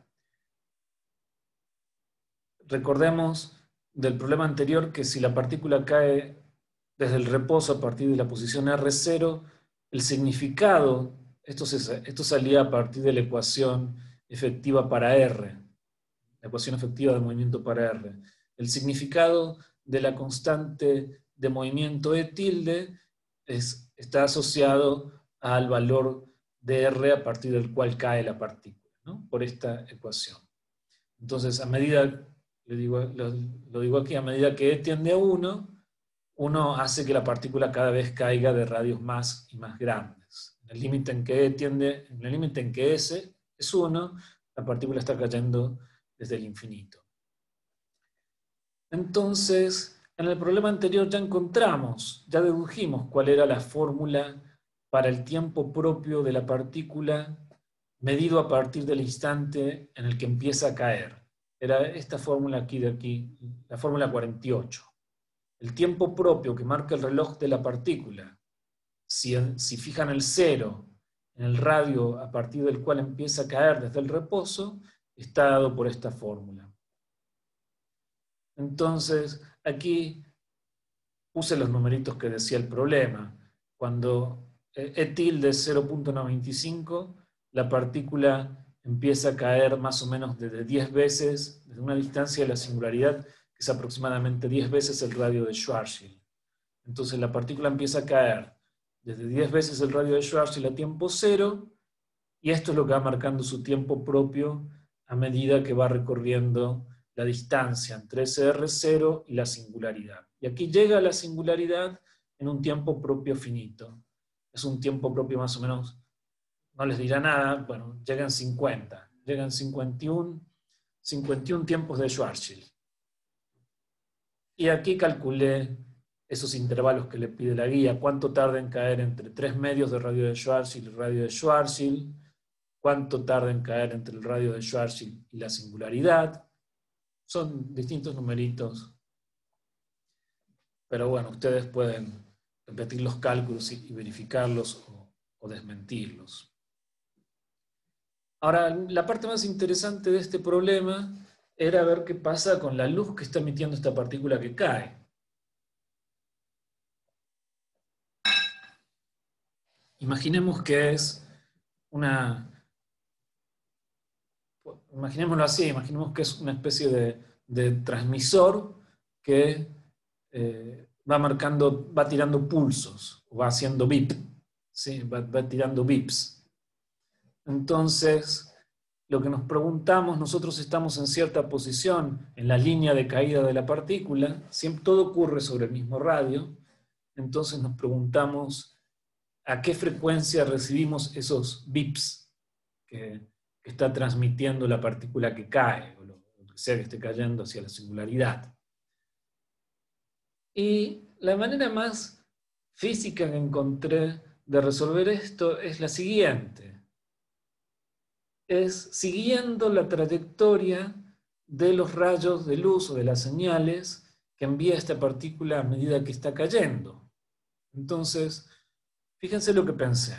recordemos del problema anterior que si la partícula cae desde el reposo a partir de la posición R cero, el significado, esto, se, esto salía a partir de la ecuación efectiva para R, la ecuación efectiva de movimiento para R. El significado de la constante de movimiento E tilde es, está asociado al valor de R a partir del cual cae la partícula, ¿no? Por esta ecuación. Entonces, a medida, le digo, lo, lo digo aquí, a medida que E tiende a uno, uno hace que la partícula cada vez caiga de radios más y más grandes. En el límite en que E tiende, en el límite en que S es uno, la partícula está cayendo desde el infinito. Entonces, en el problema anterior ya encontramos, ya dedujimos cuál era la fórmula para el tiempo propio de la partícula medido a partir del instante en el que empieza a caer. era esta fórmula aquí de aquí, la fórmula cuarenta y ocho. El tiempo propio que marca el reloj de la partícula, si, si fijan el cero en el radio a partir del cual empieza a caer desde el reposo, está dado por esta fórmula. Entonces, aquí puse los numeritos que decía el problema. Cuando E tilde es cero punto noventa y cinco, la partícula empieza a caer más o menos desde diez veces, desde una distancia de la singularidad, que es aproximadamente diez veces el radio de Schwarzschild. Entonces la partícula empieza a caer desde diez veces el radio de Schwarzschild a tiempo cero, y esto es lo que va marcando su tiempo propio a medida que va recorriendo la distancia entre ese erre cero y la singularidad. Y aquí llega a la singularidad en un tiempo propio finito. Es un tiempo propio más o menos, no les dirá nada, bueno, llegan cincuenta, llegan cincuenta y uno, cincuenta y uno tiempos de Schwarzschild. Y aquí calculé esos intervalos que le pide la guía, cuánto tarda en caer entre tres medios de radio de Schwarzschild y el radio de Schwarzschild, cuánto tarda en caer entre el radio de Schwarzschild y la singularidad. Son distintos numeritos, pero bueno, ustedes pueden repetir los cálculos y verificarlos o, o desmentirlos. Ahora, la parte más interesante de este problema era ver qué pasa con la luz que está emitiendo esta partícula que cae. Imaginemos que es una... Imaginémoslo así, imaginemos que es una especie de, de transmisor que eh, va marcando, va tirando pulsos, o va haciendo bip, ¿sí? va, va tirando bips. Entonces, lo que nos preguntamos, nosotros estamos en cierta posición en la línea de caída de la partícula, siempre, todo ocurre sobre el mismo radio, entonces nos preguntamos a qué frecuencia recibimos esos bips que, que está transmitiendo la partícula que cae, o lo, lo que sea que esté cayendo hacia la singularidad. Y la manera más física que encontré de resolver esto es la siguiente. Es siguiendo la trayectoria de los rayos de luz o de las señales que envía esta partícula a medida que está cayendo. Entonces, fíjense lo que pensé.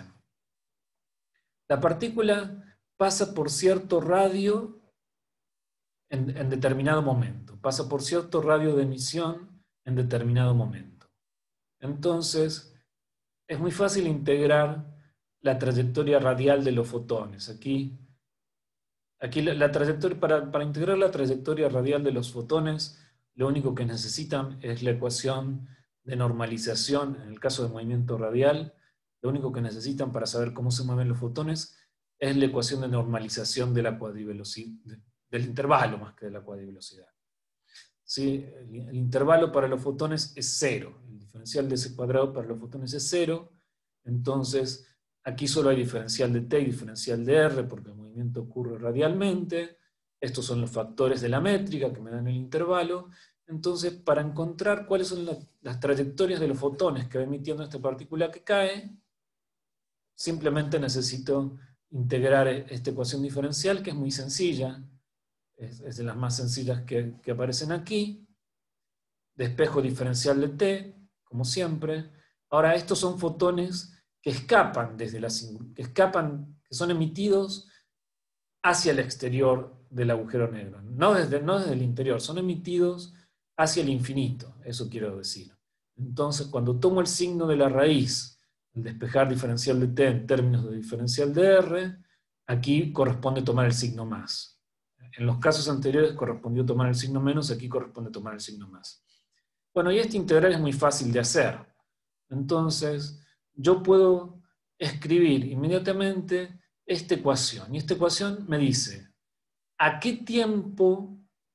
La partícula pasa por cierto radio en, en determinado momento, pasa por cierto radio de emisión en determinado momento. Entonces, es muy fácil integrar la trayectoria radial de los fotones. Aquí, aquí la, la trayectoria, para, para integrar la trayectoria radial de los fotones, lo único que necesitan es la ecuación de normalización, en el caso de movimiento radial, lo único que necesitan para saber cómo se mueven los fotones es la ecuación de normalización de la cuadrivelocidad, del intervalo más que de la cuadrivelocidad. ¿Sí? El, el intervalo para los fotones es cero, el diferencial de ese cuadrado para los fotones es cero, entonces aquí solo hay diferencial de t y diferencial de r porque el movimiento ocurre radialmente, estos son los factores de la métrica que me dan el intervalo. Entonces, para encontrar cuáles son la, las trayectorias de los fotones que va emitiendo esta partícula que cae, simplemente necesito integrar esta ecuación diferencial, que es muy sencilla, es, es de las más sencillas que, que aparecen aquí. Despejo diferencial de t, como siempre. Ahora, estos son fotones que escapan, desde la, que escapan, que son emitidos hacia el exterior del agujero negro. No desde, no desde el interior, son emitidos hacia el infinito, eso quiero decir. Entonces, cuando tomo el signo de la raíz, el despejar diferencial de t en términos de diferencial de r, aquí corresponde tomar el signo más. En los casos anteriores correspondió tomar el signo menos, aquí corresponde tomar el signo más. Bueno, y este integral es muy fácil de hacer. Entonces, yo puedo escribir inmediatamente esta ecuación. Y esta ecuación me dice, ¿a qué tiempo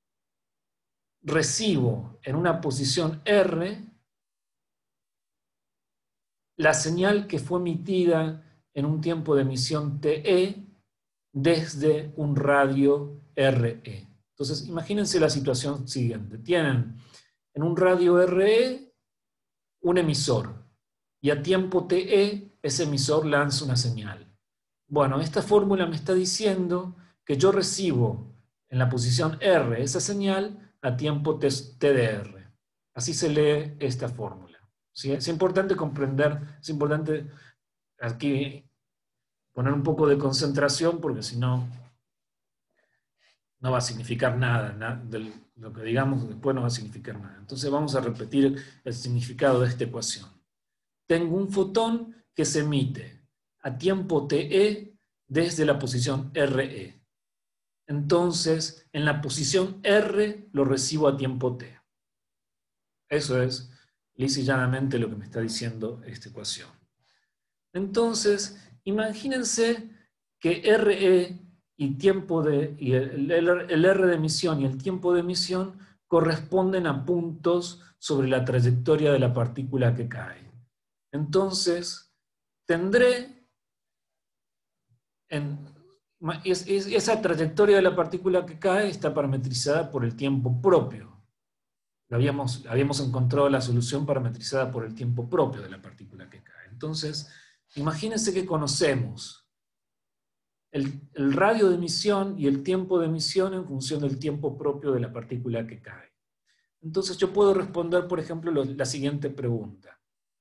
recibo en una posición R la señal que fue emitida en un tiempo de emisión T E desde un radio R E? Entonces, imagínense la situación siguiente. Tienen en un radio R E un emisor y a tiempo T E ese emisor lanza una señal. Bueno, esta fórmula me está diciendo que yo recibo en la posición R esa señal a tiempo T de R. Así se lee esta fórmula. ¿Sí? Es importante comprender, es importante aquí poner un poco de concentración, porque si no, no va a significar nada, nada de lo que digamos después no va a significar nada. Entonces vamos a repetir el significado de esta ecuación. Tengo un fotón que se emite a tiempo Te desde la posición Re. Entonces, en la posición R lo recibo a tiempo T. Eso es lisa y llanamente lo que me está diciendo esta ecuación. Entonces, imagínense que Re y, tiempo de, y el, el, el R de emisión y el tiempo de emisión corresponden a puntos sobre la trayectoria de la partícula que cae. Entonces, tendré en, es, es, esa trayectoria de la partícula que cae está parametrizada por el tiempo propio. Habíamos, habíamos encontrado la solución parametrizada por el tiempo propio de la partícula que cae. Entonces, imagínense que conocemos el, el radio de emisión y el tiempo de emisión en función del tiempo propio de la partícula que cae. Entonces yo puedo responder, por ejemplo, lo, la siguiente pregunta.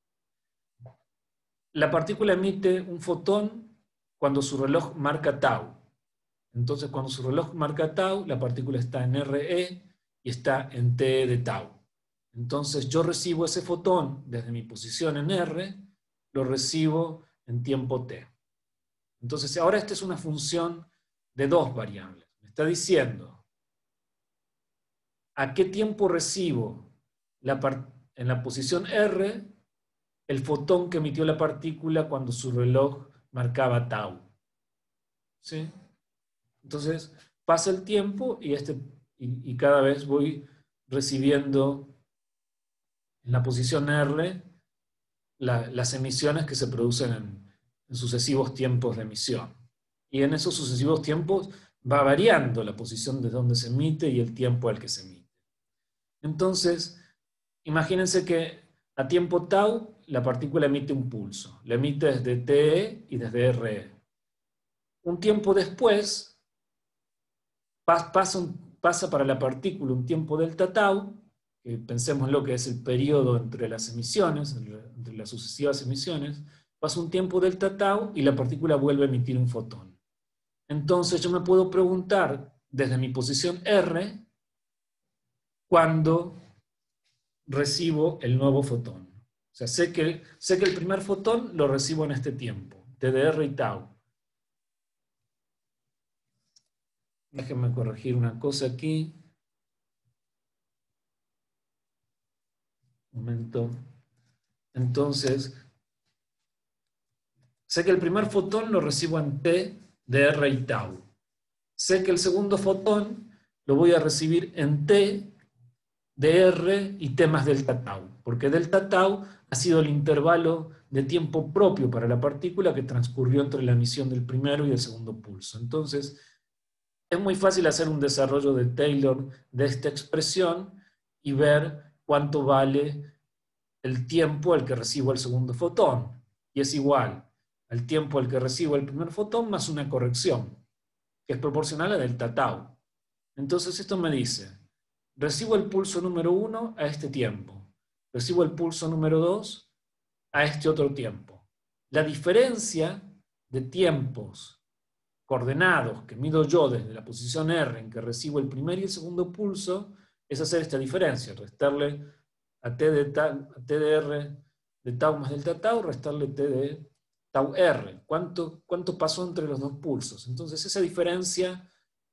La partícula emite un fotón cuando su reloj marca tau. Entonces, cuando su reloj marca tau, la partícula está en Re y está en T de tau. Entonces, yo recibo ese fotón desde mi posición en R, lo recibo en tiempo T. Entonces, ahora esta es una función de dos variables. Me está diciendo a qué tiempo recibo la en la posición R el fotón que emitió la partícula cuando su reloj marcaba tau. ¿Sí? Entonces, pasa el tiempo y, este, y, y cada vez voy recibiendo en la posición R la, las emisiones que se producen en, en sucesivos tiempos de emisión. Y en esos sucesivos tiempos va variando la posición de donde se emite y el tiempo al que se emite. Entonces, imagínense que a tiempo tau la partícula emite un pulso. La emite desde Te y desde Re. Un tiempo después, pasa, un, pasa para la partícula un tiempo delta tau, que pensemos lo que es el periodo entre las emisiones, entre las sucesivas emisiones, pasa un tiempo delta tau y la partícula vuelve a emitir un fotón. Entonces yo me puedo preguntar desde mi posición R cuándo recibo el nuevo fotón. O sea, sé que, sé que el primer fotón lo recibo en este tiempo, T de R y tau. Déjenme corregir una cosa aquí. Un momento. Entonces, sé que el primer fotón lo recibo en T de R y tau. Sé que el segundo fotón lo voy a recibir en T de R y T más delta tau, porque delta tau ha sido el intervalo de tiempo propio para la partícula que transcurrió entre la emisión del primero y el segundo pulso. Entonces, es muy fácil hacer un desarrollo de Taylor de esta expresión y ver cuánto vale el tiempo al que recibo el segundo fotón. Y es igual al tiempo al que recibo el primer fotón más una corrección, que es proporcional a delta tau. Entonces esto me dice, recibo el pulso número uno a este tiempo, recibo el pulso número dos a este otro tiempo. La diferencia de tiempos coordenados que mido yo desde la posición R en que recibo el primer y el segundo pulso es hacer esta diferencia, restarle a T de, ta, a T de R de tau más delta tau, restarle T de tau R. ¿Cuánto, cuánto pasó entre los dos pulsos? Entonces esa diferencia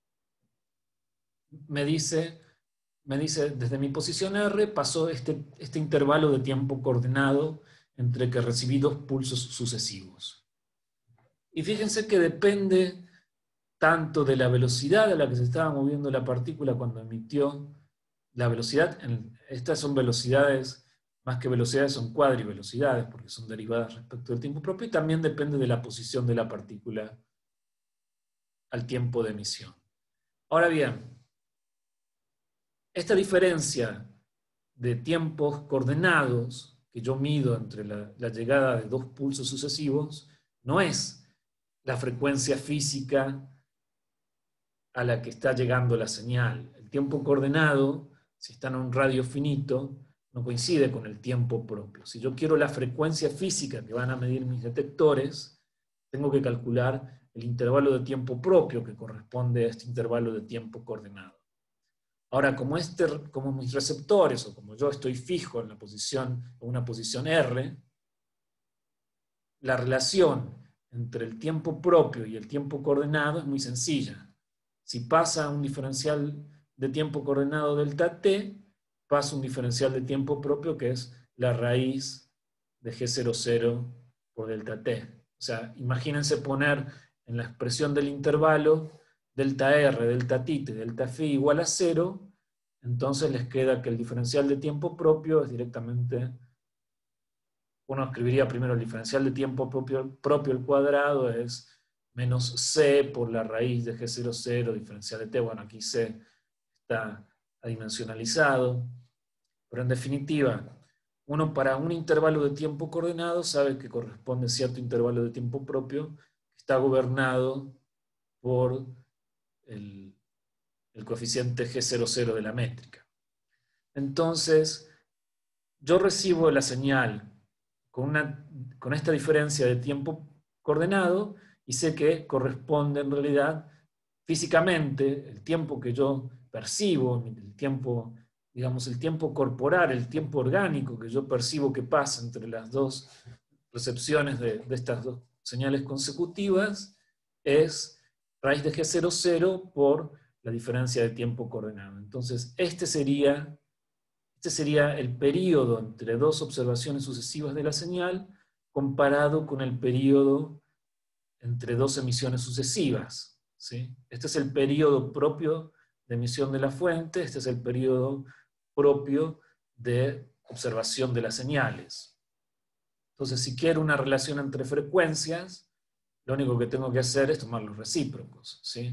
me dice, me dice desde mi posición R pasó este, este intervalo de tiempo coordenado entre que recibí dos pulsos sucesivos. Y fíjense que depende tanto de la velocidad a la que se estaba moviendo la partícula cuando emitió la velocidad. En, estas son velocidades, más que velocidades son cuadrivelocidades, porque son derivadas respecto del tiempo propio, y también depende de la posición de la partícula al tiempo de emisión. Ahora bien, esta diferencia de tiempos coordenados que yo mido entre la, la llegada de dos pulsos sucesivos no es la frecuencia física a la que está llegando la señal. El tiempo coordenado, si está en un radio finito, no coincide con el tiempo propio. Si yo quiero la frecuencia física que van a medir mis detectores, tengo que calcular el intervalo de tiempo propio que corresponde a este intervalo de tiempo coordenado. Ahora, como, este, como mis receptores, o como yo estoy fijo en la posición, en una posición R, la relación entre el tiempo propio y el tiempo coordenado es muy sencilla. Si pasa un diferencial de tiempo coordenado delta t, pasa un diferencial de tiempo propio que es la raíz de G cero cero por delta t. O sea, imagínense poner en la expresión del intervalo delta R, delta t y delta phi igual a cero, entonces les queda que el diferencial de tiempo propio es directamente, uno escribiría primero el diferencial de tiempo propio, propio al cuadrado es menos c por la raíz de G cero cero, diferencial de t, bueno, aquí c está adimensionalizado, pero en definitiva, uno para un intervalo de tiempo coordenado sabe que corresponde a cierto intervalo de tiempo propio que está gobernado por el, el coeficiente G cero cero de la métrica. Entonces, yo recibo la señal con, una, con esta diferencia de tiempo coordenado y sé que corresponde en realidad físicamente el tiempo que yo percibo, el tiempo, digamos, el tiempo corporal, el tiempo orgánico que yo percibo que pasa entre las dos recepciones de, de estas dos señales consecutivas, es raíz de G cero cero por la diferencia de tiempo coordenado. Entonces, este sería, este sería el periodo entre dos observaciones sucesivas de la señal comparado con el periodo entre dos emisiones sucesivas. ¿Sí? Este es el periodo propio de emisión de la fuente, este es el periodo propio de observación de las señales. Entonces, si quiero una relación entre frecuencias, lo único que tengo que hacer es tomar los recíprocos. ¿Sí?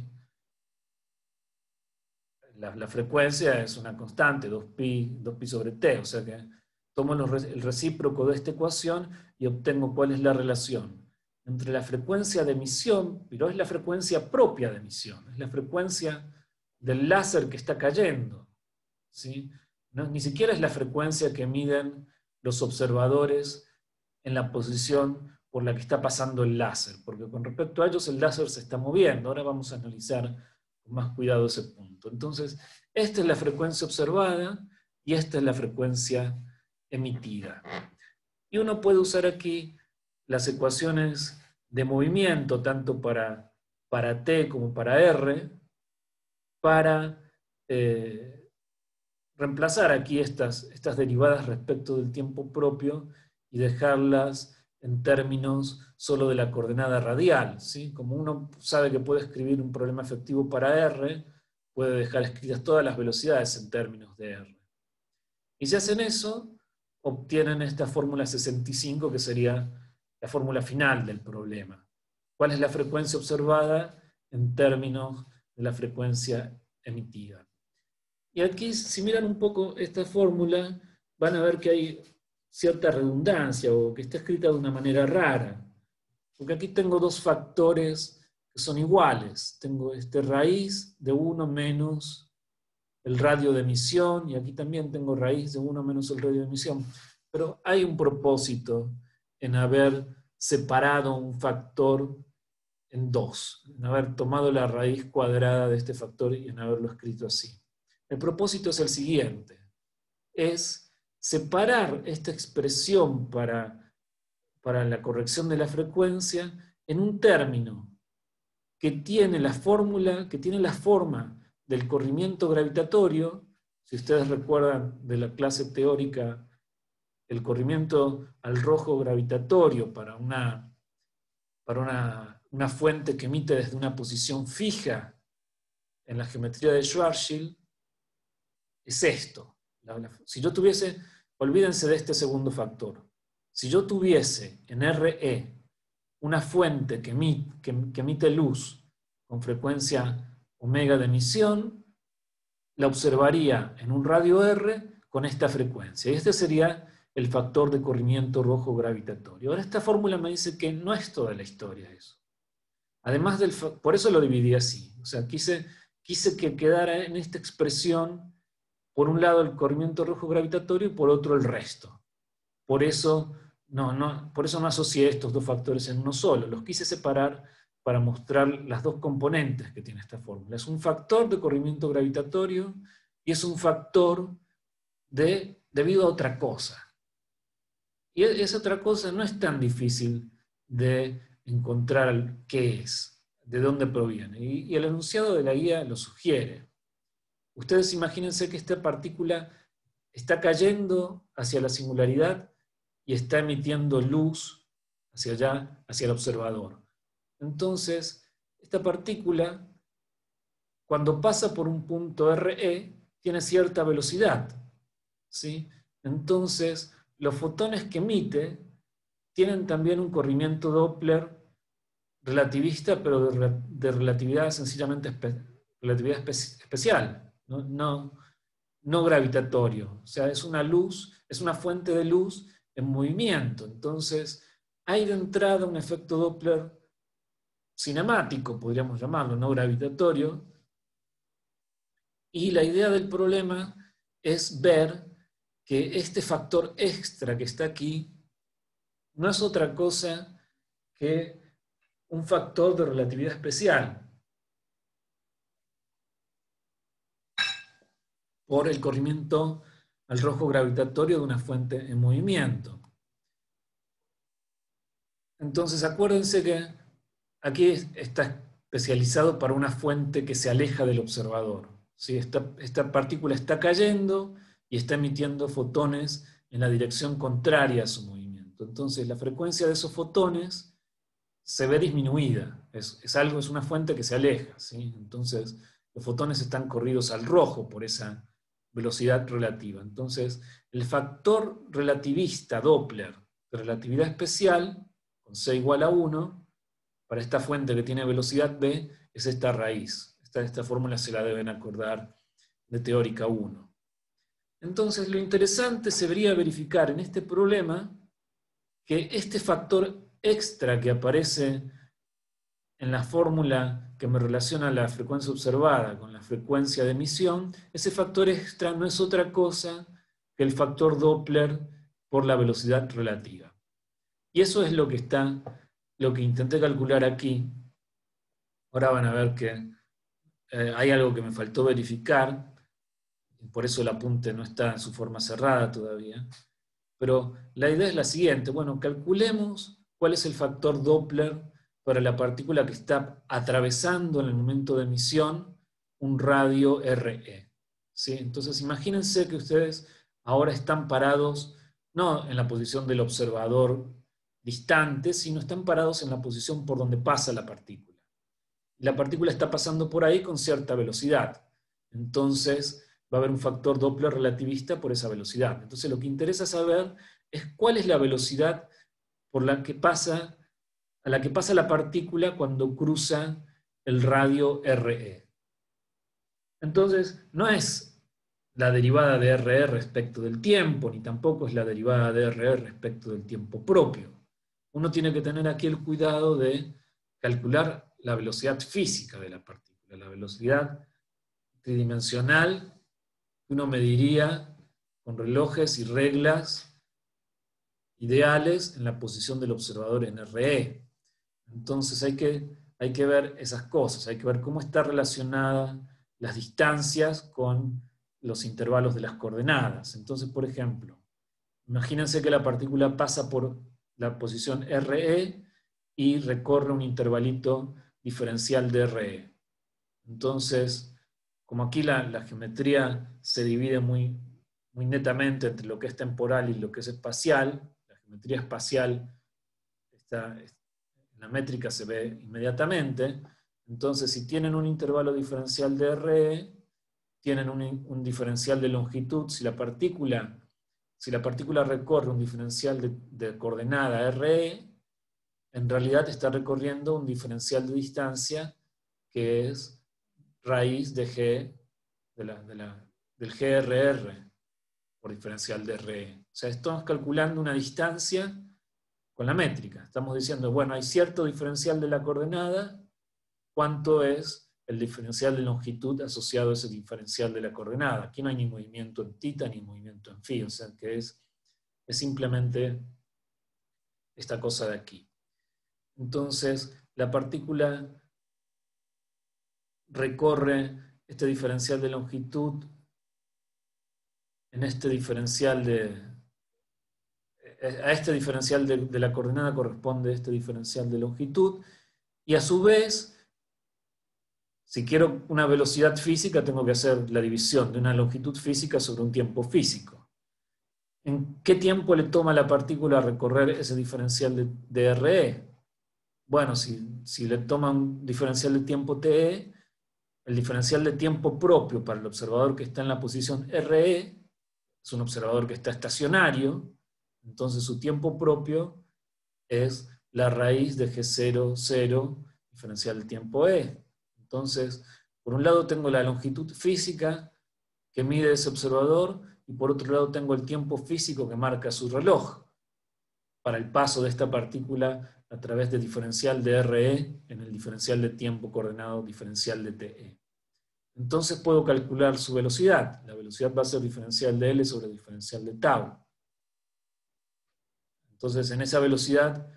La, la frecuencia es una constante, dos pi, dos pi sobre t, o sea que tomo los, el recíproco de esta ecuación y obtengo cuál es la relación entre la frecuencia de emisión, pero es la frecuencia propia de emisión, es la frecuencia del láser que está cayendo, ¿sí? No, ni siquiera es la frecuencia que miden los observadores en la posición por la que está pasando el láser, porque con respecto a ellos el láser se está moviendo. Ahora vamos a analizar con más cuidado ese punto. Entonces, esta es la frecuencia observada y esta es la frecuencia emitida. Y uno puede usar aquí las ecuaciones de movimiento, tanto para, para t como para r, para eh, reemplazar aquí estas, estas derivadas respecto del tiempo propio y dejarlas en términos solo de la coordenada radial, ¿sí? Como uno sabe que puede escribir un problema efectivo para r, puede dejar escritas todas las velocidades en términos de r. Y si hacen eso, obtienen esta fórmula sesenta y cinco, que sería la fórmula final del problema. ¿Cuál es la frecuencia observada en términos de la frecuencia emitida? Y aquí, si miran un poco esta fórmula, van a ver que hay cierta redundancia o que está escrita de una manera rara. Porque aquí tengo dos factores que son iguales. Tengo este raíz de uno menos el radio de emisión, y aquí también tengo raíz de uno menos el radio de emisión. Pero hay un propósito en haber separado un factor en dos, en haber tomado la raíz cuadrada de este factor y en haberlo escrito así. El propósito es el siguiente, es separar esta expresión para, para la corrección de la frecuencia en un término que tiene la fórmula, que tiene la forma del corrimiento gravitatorio. Si ustedes recuerdan de la clase teórica, el corrimiento al rojo gravitatorio para una, para una, una fuente que emite desde una posición fija en la geometría de Schwarzschild, es esto. La, la, si yo tuviese, olvídense de este segundo factor, si yo tuviese en Re una fuente que emite, que, que emite luz con frecuencia omega de emisión, la observaría en un radio R con esta frecuencia. Y este sería el factor de corrimiento rojo gravitatorio. Ahora, esta fórmula me dice que no es toda la historia eso. Además del, por eso lo dividí así. O sea, quise quise que quedara en esta expresión, por un lado el corrimiento rojo gravitatorio y por otro el resto. Por eso no, no, por eso no asocié estos dos factores en uno solo, los quise separar para mostrar las dos componentes que tiene esta fórmula. Es un factor de corrimiento gravitatorio y es un factor de, debido a otra cosa. Y esa otra cosa no es tan difícil de encontrar qué es, de dónde proviene. Y, y el enunciado de la guía lo sugiere. Ustedes imagínense que esta partícula está cayendo hacia la singularidad y está emitiendo luz hacia allá, hacia el observador. Entonces, esta partícula, cuando pasa por un punto Re, tiene cierta velocidad, ¿sí? Entonces, los fotones que emite tienen también un corrimiento Doppler relativista, pero de, de relatividad sencillamente espe, relatividad espe, especial, ¿no? No, no gravitatorio. O sea, es una luz, es una fuente de luz en movimiento. Entonces, hay de entrada un efecto Doppler cinemático, podríamos llamarlo, no gravitatorio. Y la idea del problema es ver que este factor extra que está aquí no es otra cosa que un factor de relatividad especial por el corrimiento al rojo gravitatorio de una fuente en movimiento. Entonces, acuérdense que aquí está especializado para una fuente que se aleja del observador. ¿Sí? Esta, esta partícula está cayendo y está emitiendo fotones en la dirección contraria a su movimiento. Entonces, la frecuencia de esos fotones se ve disminuida. Es, es algo, es una fuente que se aleja, ¿sí? Entonces, los fotones están corridos al rojo por esa velocidad relativa. Entonces, el factor relativista Doppler de relatividad especial, con C igual a uno, para esta fuente que tiene velocidad v, es esta raíz. Esta, esta fórmula se la deben acordar de teórica uno. Entonces, lo interesante sería verificar en este problema que este factor extra que aparece en la fórmula que me relaciona la frecuencia observada con la frecuencia de emisión, ese factor extra no es otra cosa que el factor Doppler por la velocidad relativa. Y eso es lo que está, lo que intenté calcular aquí. Ahora van a ver que eh, hay algo que me faltó verificar, por eso el apunte no está en su forma cerrada todavía. Pero la idea es la siguiente. Bueno, calculemos cuál es el factor Doppler para la partícula que está atravesando en el momento de emisión un radio Re. ¿Sí? Entonces imagínense que ustedes ahora están parados no en la posición del observador distante, sino están parados en la posición por donde pasa la partícula. La partícula está pasando por ahí con cierta velocidad. Entonces va a haber un factor Doppler relativista por esa velocidad. Entonces lo que interesa saber es cuál es la velocidad por la que pasa, a la que pasa la partícula cuando cruza el radio Re. Entonces no es la derivada de Re respecto del tiempo, ni tampoco es la derivada de Re respecto del tiempo propio. Uno tiene que tener aquí el cuidado de calcular la velocidad física de la partícula, la velocidad tridimensional que uno mediría con relojes y reglas ideales en la posición del observador en Re. Entonces hay que, hay que ver esas cosas, hay que ver cómo están relacionadas las distancias con los intervalos de las coordenadas. Entonces, por ejemplo, imagínense que la partícula pasa por la posición Re y recorre un intervalito diferencial de Re. Entonces, como aquí la, la geometría se divide muy, muy netamente entre lo que es temporal y lo que es espacial, la geometría espacial está, en la métrica se ve inmediatamente. Entonces, si tienen un intervalo diferencial de Re, tienen un, un diferencial de longitud. Si la partícula, si la partícula recorre un diferencial de, de coordenada Re, en realidad está recorriendo un diferencial de distancia que es raíz de G, de la, de la, del G R R, por diferencial de Re. O sea, estamos calculando una distancia con la métrica. Estamos diciendo, bueno, hay cierto diferencial de la coordenada, ¿cuánto es el diferencial de longitud asociado a ese diferencial de la coordenada. Aquí no hay ni movimiento en tita ni movimiento en phi, o sea que es, es simplemente esta cosa de aquí. Entonces, la partícula recorre este diferencial de longitud en este diferencial de... A este diferencial de, de la coordenada corresponde este diferencial de longitud, y a su vez, si quiero una velocidad física, tengo que hacer la división de una longitud física sobre un tiempo físico. ¿En qué tiempo le toma a la partícula recorrer ese diferencial de, de R E? Bueno, si, si le toma un diferencial de tiempo T E, el diferencial de tiempo propio para el observador que está en la posición R E, es un observador que está estacionario, entonces su tiempo propio es la raíz de G cero, cero, diferencial del tiempo E. Entonces, por un lado tengo la longitud física que mide ese observador, y por otro lado tengo el tiempo físico que marca su reloj para el paso de esta partícula a través del diferencial de R E en el diferencial de tiempo coordenado diferencial de T E. Entonces puedo calcular su velocidad. La velocidad va a ser diferencial de L sobre diferencial de tau. Entonces, en esa velocidad,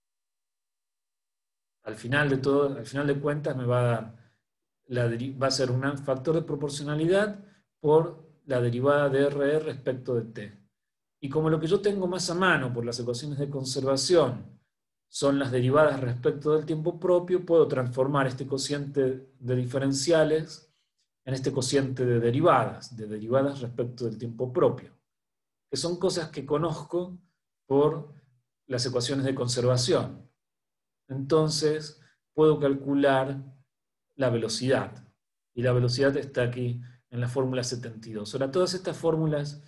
al final de todo, al final de cuentas, me va a dar la, va a ser un factor de proporcionalidad por la derivada de R E respecto de T. Y como lo que yo tengo más a mano por las ecuaciones de conservación son las derivadas respecto del tiempo propio, puedo transformar este cociente de diferenciales en este cociente de derivadas, de derivadas respecto del tiempo propio, que son cosas que conozco por las ecuaciones de conservación. Entonces, puedo calcular la velocidad, y la velocidad está aquí en la fórmula setenta y dos. Ahora, todas estas fórmulas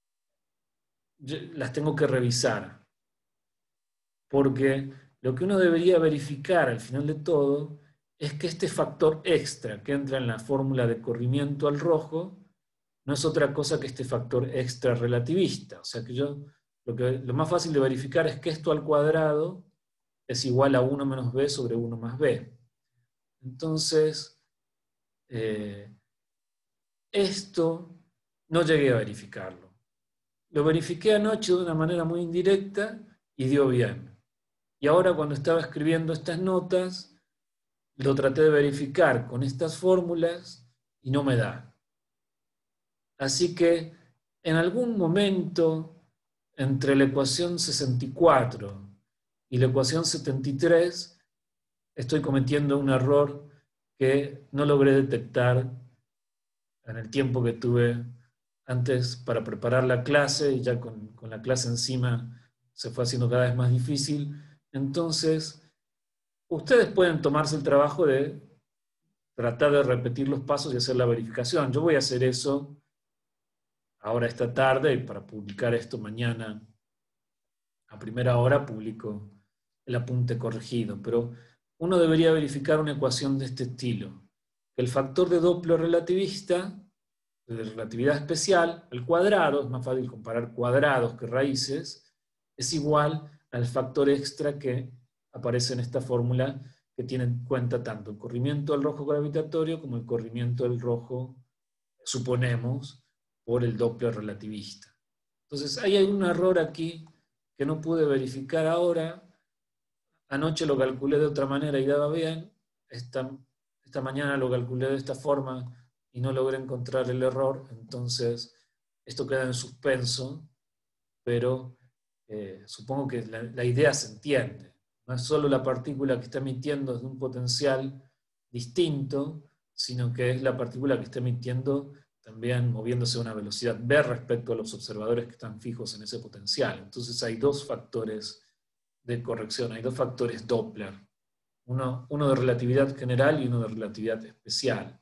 las tengo que revisar, porque lo que uno debería verificar al final de todo es que este factor extra que entra en la fórmula de corrimiento al rojo no es otra cosa que este factor extra relativista. O sea que yo, lo, que, lo más fácil de verificar es que esto al cuadrado es igual a uno menos b sobre uno más b. Entonces, eh, esto no llegué a verificarlo. Lo verifiqué anoche de una manera muy indirecta y dio bien. Y ahora, cuando estaba escribiendo estas notas, lo traté de verificar con estas fórmulas y no me da. Así que en algún momento entre la ecuación sesenta y cuatro y la ecuación setenta y tres estoy cometiendo un error que no logré detectar en el tiempo que tuve antes para preparar la clase, y ya con, con la clase encima se fue haciendo cada vez más difícil. Entonces, ustedes pueden tomarse el trabajo de tratar de repetir los pasos y hacer la verificación. Yo voy a hacer eso ahora esta tarde, y para publicar esto mañana a primera hora publico el apunte corregido. Pero uno debería verificar una ecuación de este estilo: que el factor de Doppler relativista, de relatividad especial, el cuadrado, es más fácil comparar cuadrados que raíces, es igual al factor extra que aparece en esta fórmula, que tiene en cuenta tanto el corrimiento del rojo gravitatorio como el corrimiento del rojo, suponemos, por el Doppler relativista. Entonces, hay un error aquí que no pude verificar ahora. Anoche lo calculé de otra manera y daba bien. Esta, esta mañana lo calculé de esta forma y no logré encontrar el error. Entonces, esto queda en suspenso, pero eh, supongo que la, la idea se entiende. No es solo la partícula que está emitiendo desde un potencial distinto, sino que es la partícula que está emitiendo también moviéndose a una velocidad v respecto a los observadores que están fijos en ese potencial. Entonces hay dos factores de corrección, hay dos factores Doppler, uno, uno de relatividad general y uno de relatividad especial.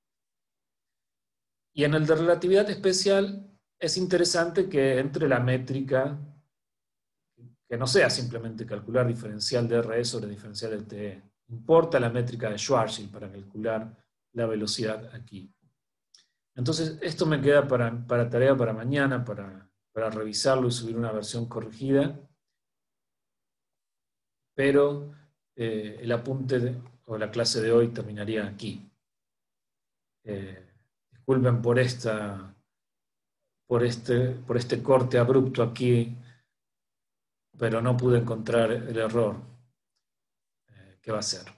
Y en el de relatividad especial es interesante que entre la métrica, que no sea simplemente calcular diferencial de R E sobre diferencial de T E. Importa la métrica de Schwarzschild para calcular la velocidad aquí. Entonces, esto me queda para, para tarea para mañana, para, para revisarlo y subir una versión corregida. Pero eh, el apunte de, o la clase de hoy terminaría aquí. Eh, disculpen por, esta, por, este, por este corte abrupto aquí, pero no pude encontrar el error. Eh, ¿qué va a ser?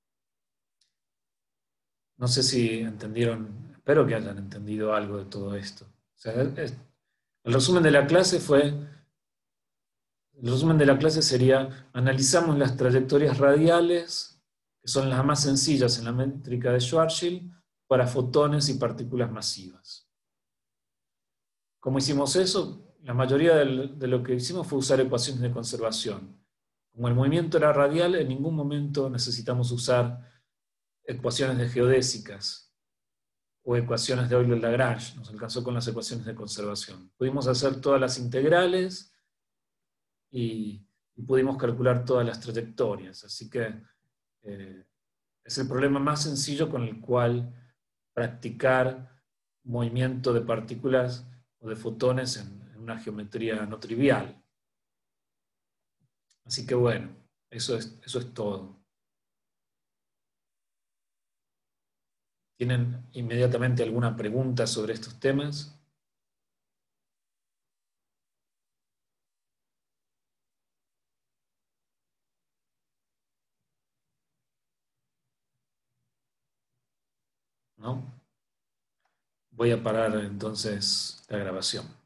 No sé si entendieron, espero que hayan entendido algo de todo esto. O sea, es- el resumen de la clase fue, el resumen de la clase sería, analizamos las trayectorias radiales, que son las más sencillas en la métrica de Schwarzschild, para fotones y partículas masivas. ¿Cómo hicimos eso? La mayoría del- de lo que hicimos fue usar ecuaciones de conservación. Como el movimiento era radial, en ningún momento necesitamos usar ecuaciones de geodésicas o ecuaciones de Euler-Lagrange. Nos alcanzó con las ecuaciones de conservación. Pudimos hacer todas las integrales y, y pudimos calcular todas las trayectorias. Así que eh, es el problema más sencillo con el cual practicar movimiento de partículas o de fotones en, en una geometría no trivial. Así que bueno, eso es, eso es todo. ¿Tienen inmediatamente alguna pregunta sobre estos temas? ¿No? Voy a parar entonces la grabación.